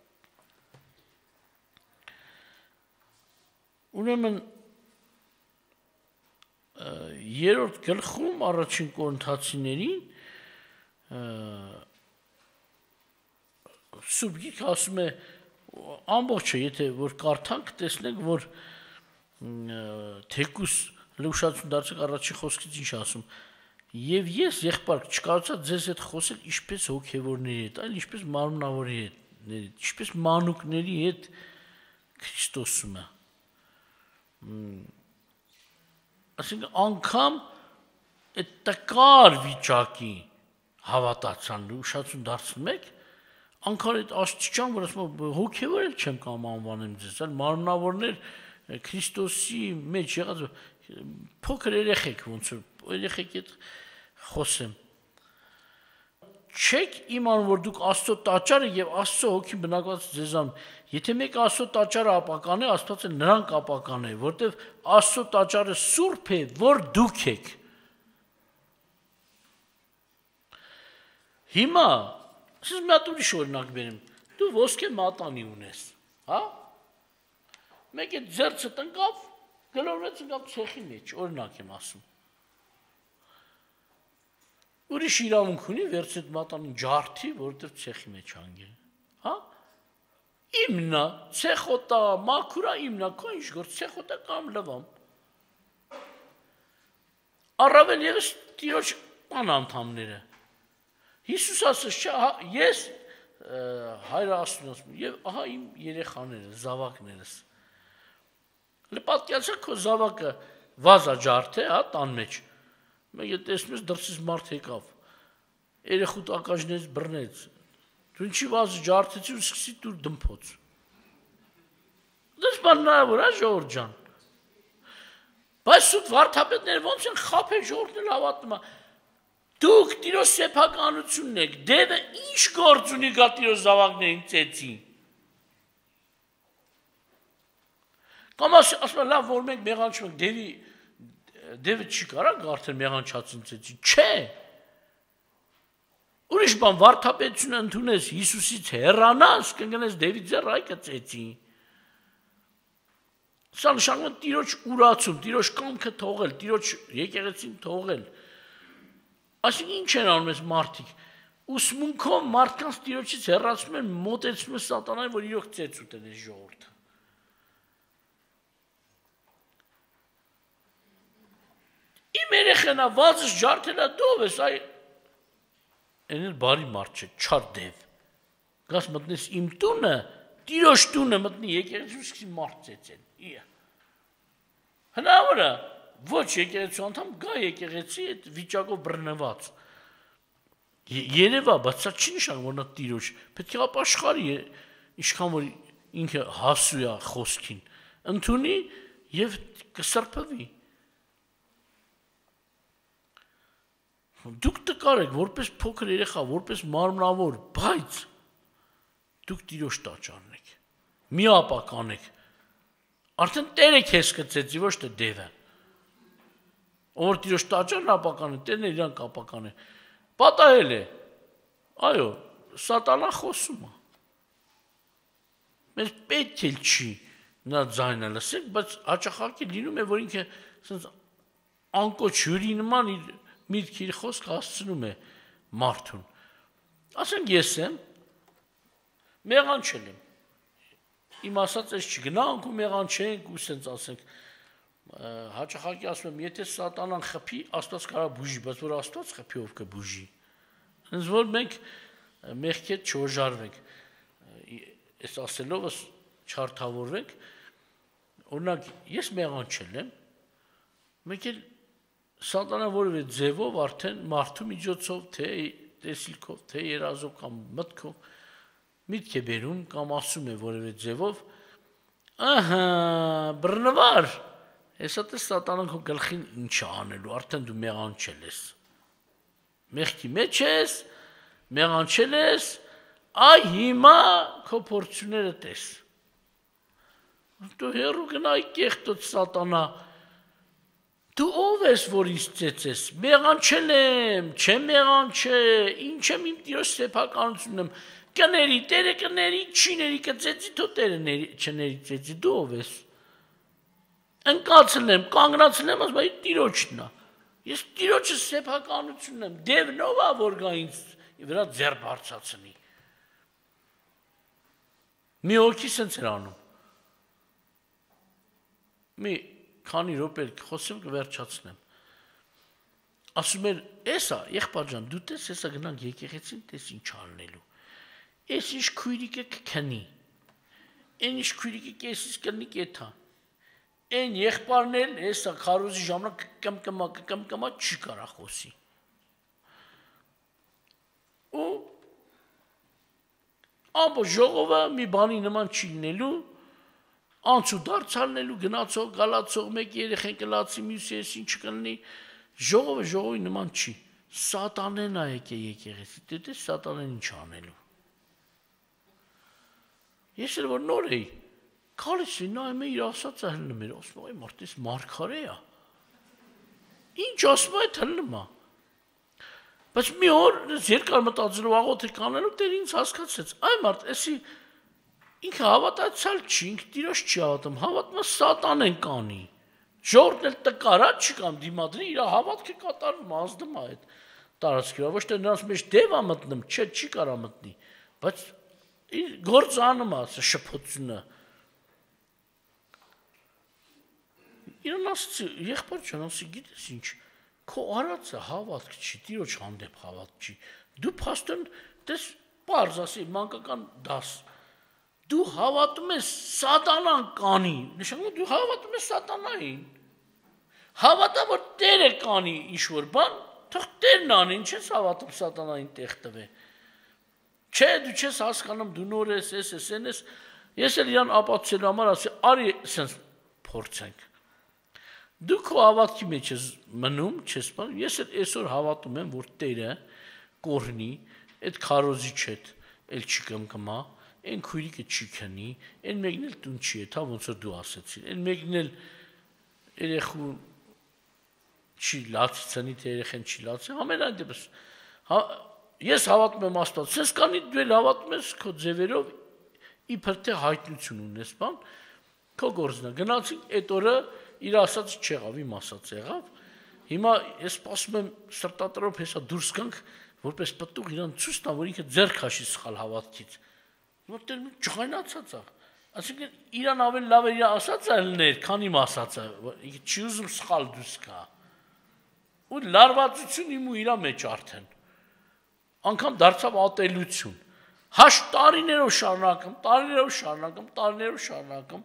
ուրեմն երրորդ գլխում առաջին Կորինթացիներին Սուրբ Գիրքը ասում է ամբողջը, եթե որ կարդանք, տեսնենք, որ թեկուս լուշացում դարձեք առաջի խոսքից ինչ ասում, եւ ես եղբայր չկարողացա ձեզ հետ խոսել ինչպես հոգևորների հետ, այլ ինչպես մարմնավորի հետ, ինչպես մանուկների հետ Քրիստոսում է։ Այսինքն անգամ այդ տկար վիճակի հավատացան լուշացում դարձնում եք, անգամ այդ աստիճան, որ ասում հոգևոր էլ չեմ կամ անվանեմ ձեզ, այլ մարմնավորներ Քրիստոսի մեջ եղած փոքր երեխեք ոնց որ երեխեք հետ խոսեմ։ Չեք իմանում, որ դուք Աստծո տաճար եք եւ Աստծո հոգին բնակված ձեզանում։ Եթե մեկ Աստծո տաճարը ապական է, Աստված էլ նրանք ապական է, որտեվ Աստծո տաճարը սուրբ է, որ դուք եք։ Հիմա ես մի հատ ուրիշ օրինակ բերեմ։ Դու ոսկե մատանի ունես, հա? Մեկ է ձեռքը տնկավ, գլորվեց ընկավ ցեխի մեջ, օրինակ եմ ասում։ Ուրիշ իրավունք ունի վերցրի այդ մատանին ջարդի, որովհետև ցեխի մեջ հանգել, հա? Իմնա, ցեխոտա, մաքուրա իմնա, քո ինչ գործ, ցեխոտա կամ լվամ։ Առավել ևս տիրոջ անանդամները։ Հիսուս ասաց, ես հայրը ասում եւ ահա իմ երեխաները, զավակներս։ Լպատկացա քո զավակը վազա ջարդ է, հա, տան մեջ։ Մեկ է տեսնում ես դրսից մարդ եկավ։ Երեխուտ ակաժներից բռնեց։ Դու ինչի վազը ջարդեցի ու սկսի դուր դմփոց։ Դες բան նայավոր է ժողովուրդ ջան։ Բայց սուտ վարդապետները ոնց են խափել ժողովուրդն հավատում է։ Դուք տիրոջ սեփականությունն եք, դևը ինչ գործ ունի գա տիրոջ զավակներին ծեծին։ Կամ ասում լավ, որ մենք մեղանչում ենք, դևը չի կարա գարթել մեղանչացին ծեծին, չէ։ Ուրիշ բան վարդապետությունը ընդունես, Հիսուսից հեռանաս, կընկնես դևի ձեռ այկը ծեծին։ Սա նշանակում է տիրոջ ուրացում, տիրոջ կամքը թողել, տիրոջ եկեղեցին թողել։ Այսինքն ինչ են անում այս մարդիկ։ Ուսմունքով մարդկանց տիրոջից հեռացնում են, մոտեցնում են սատանային, որ իրոք ծեծ ուտեն այս ժողովուրդը։ Իմ երեխենա վազս ջարդելա դով ես, այ են էլ բարի մարդ չէ, չար դև։ Գաս մտնես իմ տունը, տիրոջ տունը մտնի եկեղեցու սկսի մարդ ծեծեն։ Հնարավոր է, ոչ եկեղեցու անդամ գա եկեղեցի այդ վիճակով բռնված։ Երևա, բայց սա չի նշանակում, որ նա տիրոջ, պետք է ապաշխարի, ինչքան որ ինքը հասու է խոսքին, ընդունի եւ կսրբվի։ Դուք տկար եք, որպես փոքր երեխա, որպես մարմնավոր, բայց դուք տիրոջ տաճարն եք, միապական եք, արդեն Տերը քեզ կծեծի, ոչ թե դևը, որ տիրոջ տաճարն ապական է, Տերն իրանք ապական է, պատահել է, այո, սատանան խոսում է, մեզ պետք էլ չի նա ձայնը լսենք, բայց հաճախակի լինում է, որ ինքը անկոչ հյուրի նման իր միտքի իր խոսքը հասցնում է մարդուն։ Ասենք ես եմ, մեղանչել եմ, իմ ասած ես չգնանք ու մեղանչենք ու սենց ասենք, հաճախակի ասում եմ, եթե սատանան խփի, Աստված կարա բուժի, բայց որ Աստված խփի, ով կբուժի։ Հենց որ մենք մեղքի հետ չօժարվենք, այս ասելով չարթավորվենք, օրինակ ես մեղանչել եմ, մեկ էլ սատանան որևէ ձևով արդեն մարդու միջոցով, թե տեսիլքով, թե երազով կամ մտքով միտք է բերում կամ ասում է որևէ ձևով, ահա, բռնվար, հեսա տես սատանան քո գլխին ինչ է անելու, արդեն դու մեղանչել ես, մեղքի մեջ ես, մեղանչել ես, այ հիմա քո փորձությունները տես, Դու հերու գնայ կեղտոտ սատանա։ Դու ով ես, որ ինձ ծեծես։ Մեղանչել եմ, չեմ մեղանչել, ինչ եմ իմ Տիրոջ սեփականությունն եմ։ Կների, Տերը կների, չիների կծեծի, թո Տերը չների ծեծի, դու ով ես։ Ընկածել եմ, կանգնացել եմ, ասում եմ, Տիրոջն է։ Ես Տիրոջը սեփականությունն եմ, դևն ով է, որ գա ինձ վրա ձեռ բարձրացնի։ Մի հոգի սենց էր անում։ Մի քանի րոպե խոսեմ կվերջացնեմ։ Ասում էր, «Էսա, եղբայր ջան, դու տես, էսա գնանք եկեղեցին, տես ինչ անելու։ Էս ինչ քույրիկը կքնի։ Այն ինչ քույրիկը կեսից կլնի կեթա։ Այն եղբայրն էլ էսա քարոզի ժամանակ կկմկմա չի կարա խոսի»։ Ու ամբողջ ժողովը մի բանի նման չի լինելու, անցու դարձալնելու, գնացող, գալացող, մեկ երեխեն կլացի, մյուս երեսին չկլնի, ժողովի նման չի, սատանեն է եկեղեցի, դե սատանեն ինչ անելու։ Ես էլ որ նոր էի, քալիս էի, նայում է իր ասածը հլնում էր, ասում է, մարդ, ես մարգարե է, ինչ ասում է, հլնում է։ Բայց մի օր երկար մտածելով աղոթ կանելու Տեր ինձ հասկացեց, այ մարդ, էսի ինքը հավատացյալ չի, ինքը Տիրոջ չի հավատում, հավատում է սատանեն կանի։ Ժողովուրդն էլ տկարա չի կամ դիմադրի, իր հավատքը կատարվում է, ազդում է այդ տարածքի վրա, ոչ թե նրանց մեջ դև է մտնում, չի կարա մտնի, բայց իր գործը անում է, շփոթությունը։ Իրան ասեցի, եղբայր ջան, ասի, գիտես ինչ, քո արածը հավատք չի, Տիրոջ հանդեպ հավատք չի։ Դու փաստորեն դες պարզ ասի մանկական դաս։ Դու հավատում ես սատանան կանի, նշանակում դու հավատում ես սատանային։ Հավատա որ Տերը կանի ինչ-որ բան, թող Տերն անի, ինչ ես հավատում սատանային տեղ տվե։ Չէ, դու չես հասկանում, դու նոր ես, էն ես, ես էլ իրան ապացուցելու համար ասի, արի սենց փորձենք։ Դու քո հավատքի մեջ ես մնում, չես բան, ես էլ այսօր հավատում եմ, որ Տերը կորնի, այդ քարոզիչ հետ էլ չի կմկմա, այն քույրիկը չի քնի, այն մեկն էլ տուն չի եթա, ոնց որ դու ասեցիր, այն մեկն էլ երեխու չի լացցնի, թե երեխեն չի լացցնի, ամենայն դեպս, ես հավատում եմ Աստված, սենց կանի դու էլ հավատում ես քո ձևերով, իբր թե հայտնություն ունես բան, քո գործնա, գնացինք այդ օրը իր ասած չեղավ, իմ ասած եղավ, հիմա ես սպասում եմ սրտատրով հեսա դուրս գանք, որպես պտուղ իրան ցույց տա, որ ինքը ձեռք քաշի սխալ հավատքից, որտեղ մի ջղայնացած է, այսինքն իրան ավելի լավ է իր ասածը լներ, քան իմ ասածը, ինքը չի ուզում սխալ դուրս գա, ու լարվածություն իմ ու իրա մեջ արդեն, անգամ դարձավ ատելություն, հաշ տարիներով շարունակում,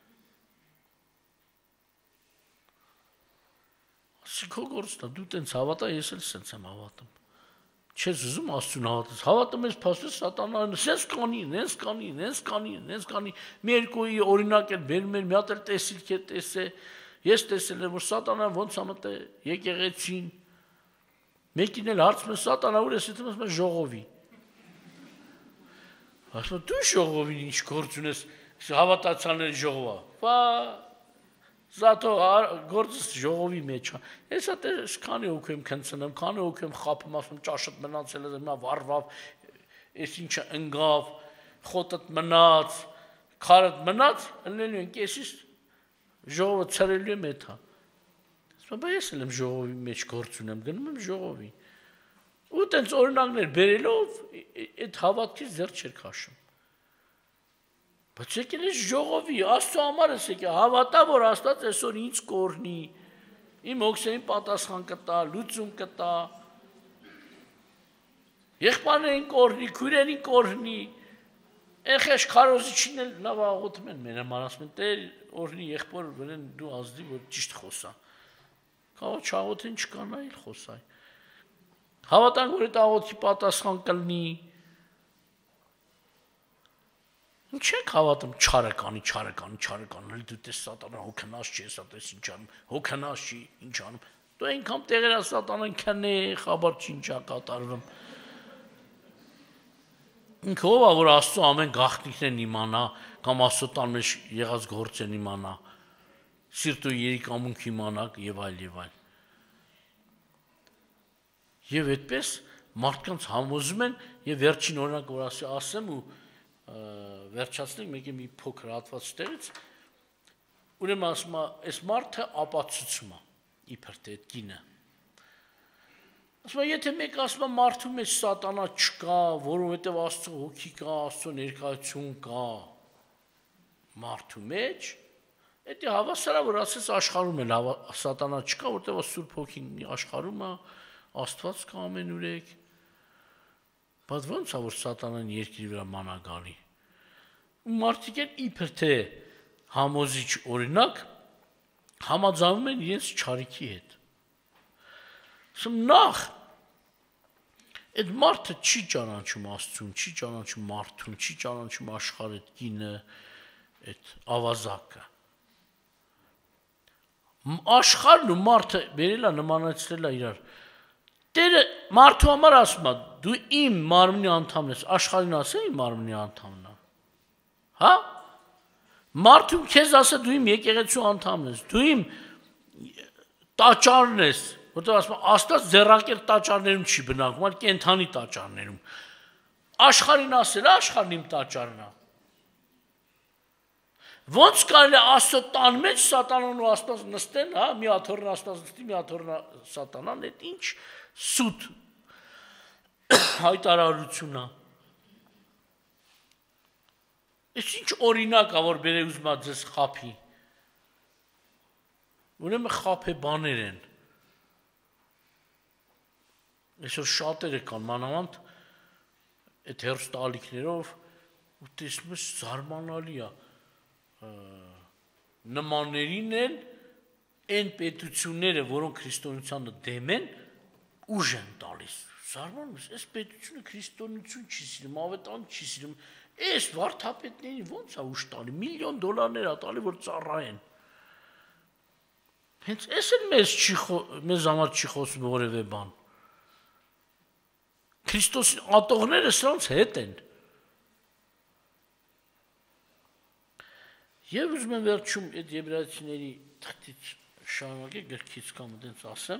Քո գործն է, դու տենց հավատա, ես էլ սենց եմ հավատում։ Չես ուզում Աստծուն հավատես, հավատում ես փաստորեն սատանան, սենց կանի, մի երկուի օրինակ էլ բերում էր, մի հատ էլ տեսիլք է տեսե, ես տեսել եմ, որ սատանան ոնց է մտե եկեղեցին, մեկին էլ հարցում է սատանա ուր ես, ասում եմ ժողովի։ Ասում դու ժողովին ինչ գործ ունես, հավատացյալների ժողովա։ Զատո գործս ժողովի մեջ է։ Ես այդպես քանի հոգու եմ քնցնում, քանի հոգու եմ խափում, ասում ճաշդ մնացել է, հիմա վառվավ, այս ինչը ընկավ, խոտդ մնաց, քարդ մնաց, ելնելու են կեսից ժողովը ցրելու է մեթա։ Ասում եմ, ես էլ եմ ժողովի մեջ գործ ունեմ, գնում եմ ժողովի։ Ու տենց օրինակներ բերելով այդ հավատքից ձեռ չեր քաշում։ Բայց եկել ես ժողովի, Աստծո համար ես եկել, հավատա, որ Աստված այսօր ինձ կօրհնի, իմ հոգսերին պատասխան կտա, լուծում կտա, եղբայրներին կօրհնի, քույրերին կօրհնի, Եղեշ քարոզիչին էլ լավ աղոթում են մեր համար, ասում են, Տեր օրհնի եղբոր վրեն դու ազդի, որ ճիշտ խոսա։ Կարող չաղոթեն չկանայել խոսայ։ Հավատանք, որ այդ աղոթքի պատասխան կլինի։ Ինչ եք հավատում չարը կանի, դու տես սատանա հոգնած չի, ես ատես ինչ անում, հոգնած չի, ինչ անում, դու այնքան տեղերա սատանան քնե, խաբար չի ինչա կատարվում։ ինքը ով է, որ Աստծո ամեն գաղտնիքներն իմանա, կամ Աստծո տան մեջ եղած գործեն իմանա, սիրտու երիկամունք իմանա եւ այլ եւ այլ։ Եվ այդպես մարդկանց համոզում են եւ վերջին օրինակ որ ասեմ ու վերջացնենք մեկ մի փոքր հատված տեղից, ուրեմն ասում է, այս մարդը ապացուցում է, իբր թե այդ կինը։ Ասում է, եթե մեկ ասում է մարդու մեջ սատանա չկա, որովհետև Աստծո հոգի կա, Աստծո ներկայություն կա մարդու մեջ, դա հավասար է, որ ասես աշխարհում էլ սատանա չկա, որտեղ Սուրբ Հոգին աշխարհում է, Աստված կա ամենուրեք։ Բայց ո՞նց է որ սատանան երկրի վրա մանա գալի։ Ու մարդիկ են իբր թե համոզիչ օրինակ համաձայնում են իրենց չարիքի հետ։ Ասում նախ այդ մարդը չի ճանաչում Աստծուն, չի ճանաչում մարդուն, չի ճանաչում աշխարհը, կինը, այդ ավազակը։ Աշխարհն ու մարդը բերելա նմանացրելա իրար։ Տերը մարդու համար ասում է, դու իմ մարմնի անդամն ես, աշխարհին ասե իմ մարմնի անդամն է։ Հա? Մարդուն քեզ ասա դու իմ եկեղեցու անդամն ես, դու իմ տաճարն ես, որտեղ ասում է Աստված ձեռակեր տաճարներում չի բնակվում, այլ կենդանի տաճարներում։ Աշխարհին ասել, աշխարհն իմ տաճարն է։ Ոնց կարելի է Աստծո տան մեջ սատանան ու Աստված նստեն, հա, մի աթոռն Աստված նստի, մի աթոռն սատանան, այդ ինչ սուտ հայտարարություն է։ Այս ինչ օրինակ է, որ բերե ուզում է ձեզ խափի։ Ուրեմն խափեբաներ են։ Այսօր շատերը կան, մանավանդ այդ հեռուստաալիքներով ու տեսնում ես զարմանալի է։ Նմաններին են այն պետությունները, որոնք քրիստոնեությանը դեմ են, ուժ են տալիս։ Զարմանում ես, այս պետությունը քրիստոնեություն չի սիրում, ավետարան չի սիրում, այս վարդապետներին ո՞նց է ուժ տալի, $1 միլիոն է տալի, որ ծառայեն։ Հենց այս էլ մեզ համար չի խոսում որևէ բան։ Քրիստոսի ատողները սրանց հետ են։ Եվ ուզում եմ վերջում այդ եբրայեցիների թղթից շարունակել գրքից կամ այդպես ասեմ։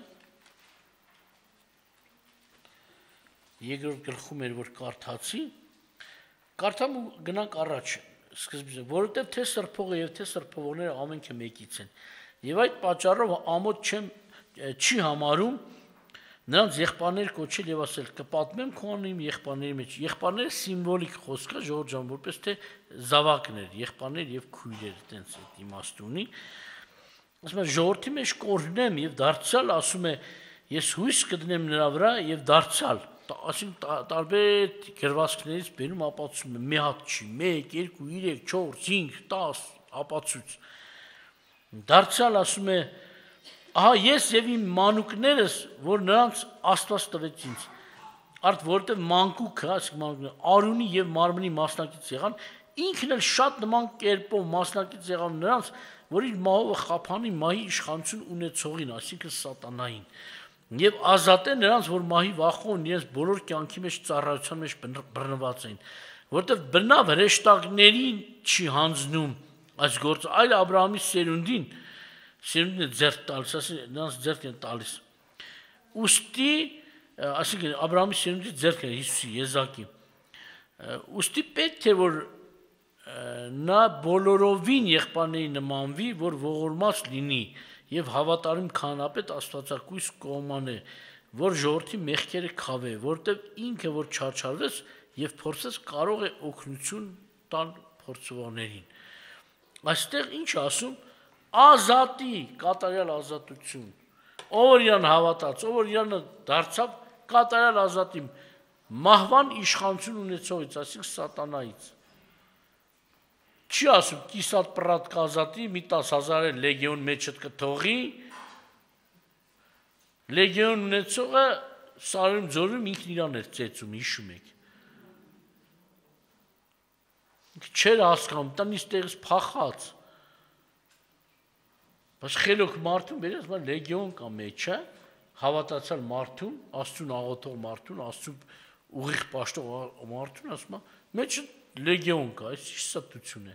Երկրորդ գլխում էր որ կարդացի, կարդամ ու գնանք առաջ սկզբից, որովհետև թե սրբողը եւ թե սրբողները ամենքը մեկից են։ Եվ այդ պատճառով ամոթ չի համարում նրանց եղբայրներ կոչել եւ ասել կպատմեմ քո անունը եղբայրների մեջ։ Եղբայրները սիմվոլիկ խոսք է ժողովրդական, որպես թե զավակներ, եղբայրներ եւ քույրեր, այտենց այդ իմաստ ունի։ Ասում է ժողովրդի մեջ կորնեմ եւ դարձյալ ասում է ես հույս կդնեմ նրա վրա եւ դարձյալ, ասում տարբեր գրվածքներից բերում ապացուցում է մի հատ չի, 1, 2, 3, 4, 5, 10 ապացույց։ Դարձյալ ասում է ահա ես եւ իմ մանուկներս, որ նրանց Աստված տվեց ինձ, արդ որտեղ մանկուկը, ասիկ մանկուկները, արունի եւ մարմնի մասնակից եղան, ինքն էլ շատ նման կերպով մասնակից եղավ նրանց, որ իր մահովը խափանի մահի իշխանություն ունեցողին, այսինքն սատանային, եւ ազատեն նրանց, որ մահի վախով իրենց բոլոր կյանքի մեջ ծառայության մեջ բռնված էին, որտեղ բնավ հրեշտակներին չի հանձնում այս գործը, այլ Աբրահամի սերունդին սերունդն է ձեռք տալիս, ասին նրանց ձեռք են տալիս։ Ուստի, ասինքն Աբրահամի սերունդի ձեռք է Հիսուսի Եզակի։ Ուստի պետք է որ նա բոլորովին եղբայրների նմանվի, որ ողորմած լինի եւ հավատարիմ քահանապետ Աստվածակույս կողմանե, որ ժողովրդի մեղքերը քավե, որտեղ ինքը որ չարչարվեց եւ փորձեց կարող է օգնություն տալ փորձվողներին։ Այստեղ ինչ ասում ազատի, կատարյալ ազատություն, ով որ իրան հավատաց, ով որ իրանը դարձավ կատարյալ ազատի, մահվան իշխանություն ունեցողից, այսինքն սատանայից։ Չի ասում կիսատ պրատ կազատի, մի 10,000 լեգիոն մեջդ կթողի, լեգիոն ունեցողը սարում ձորում ինքն իրան էր ծեծում, հիշում եք։ Չէր հասկանում, տնից տեղից փախած։ Բայց խելոք մարդուն բերես, լեգիոն կա մեջը, հավատացյալ մարդուն, Աստծուն աղոթող մարդուն, Աստծուն ուղիղ պաշտող մարդուն ասում է, մեջը լեգիոն կա, այս ի՞նչ ստություն է։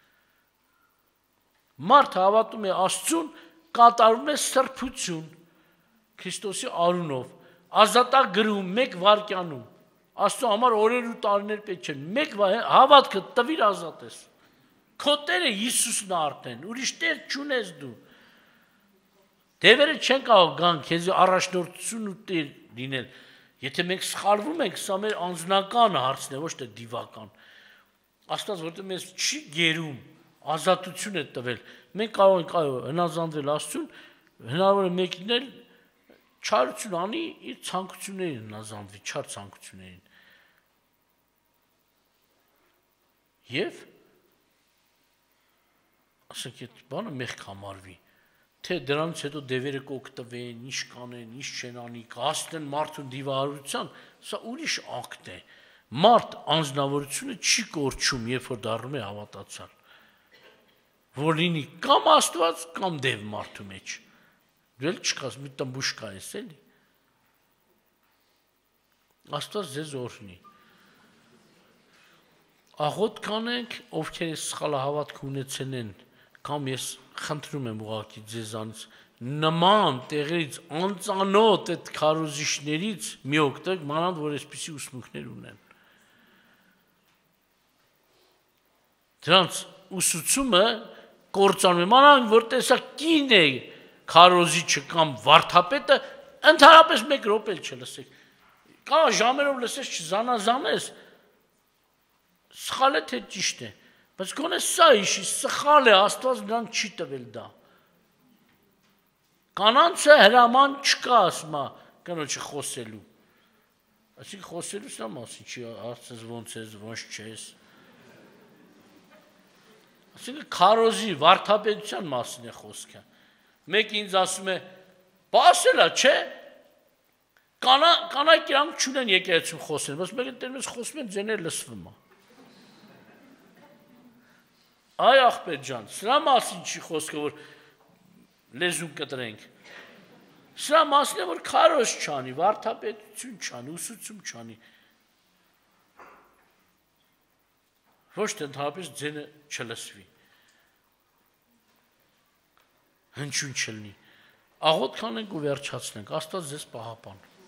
Մարդը հավատում է Աստծուն, կատարում է սրբություն Քրիստոսի արունով, ազատագրում մեկ վայրկյանում։ Աստծո համար օրեր ու տարիներ պետք չեն, մեկ հավատքը տվիր ազատես։ Քո Տերը Հիսուսն է արդեն, ուրիշ Տեր չունես դու։ Դևերը չեն կարող գան քեզ առաջնորդություն ու Տեր լինել։ Եթե մենք սխալվում ենք, սա մեր անձնական հարցն է, ոչ թե դիվական։ Աստված որտեղ մեզ չի գերում, ազատություն է տվել։ Մենք կարող ենք հնազանդվել Աստծուն, հնարավոր է մեկին էլ չարություն անի իր ցանկություններին հնազանդվի, չար ցանկություններին։ Եվ ասենք այդ բանը մեղք համարվի, թե դրանից հետո դևերը կօգտվեն, ինչ կանեն, ինչ չեն անի, կհասնեն մարդուն դիվահարության, սա ուրիշ ակտ է։ Մարդ անձնավորությունը չի կորչում, երբ որ դառնում է հավատացյալ, որ լինի կամ Աստված, կամ դև մարդու մեջ։ Դու էլ չկաս, մի տմբուշկա ես էլի։ Աստված ձեզ օրհնի։ Աղոթ կանենք, ովքեր սխալ հավատք ունեցել են, կամ ես խնդրում եմ ուղղակի ձեզանից նման տեղերից անծանոթ այդ քարոզիչներից մի օգտեք, մանավանդ որ այսպիսի ուսմունքներ ունեն։ Դրանց ուսուցումը կործանում է, մանավանդ որ տեսա կին է քարոզիչը կամ վարդապետը, ընդհանրապես մեկ րոպե չլսեք։ Կարող ժամերով լսես չզանազանես, սխալ է թե ճիշտ է, բայց գոնե սա իշի սխալ է, Աստված նրան չի տվել դա։ Կանանցը հրաման չկա, ասում է կնոջը խոսելու։ Այսինքն խոսելու սա մասին չի, հարցես ոնց ես, ոնց չես։ Այսինքն քարոզի վարդապետության մասին է խոսքը։ Մեկ ինձ ասում է, «Բասելա, չէ»։ Կանայք իրանք չունեն եկեղեցում խոսեն, բայց մեկը տերմես խոսում են, ձեներ լսվում է։ Այ աղբեր ջան, սրա մասին չի խոսքը, որ լեզուն կտրենք։ Սրա մասին է, որ քարոզ չանի, վարդապետություն չանի, ուսուցում չանի։ Ոչ թե ընդհանրապես ձենը չլսվի։ Հնչյուն չլինի։ Աղոթ կանենք ու վերջացնենք, Աստված ձեզ պահապան։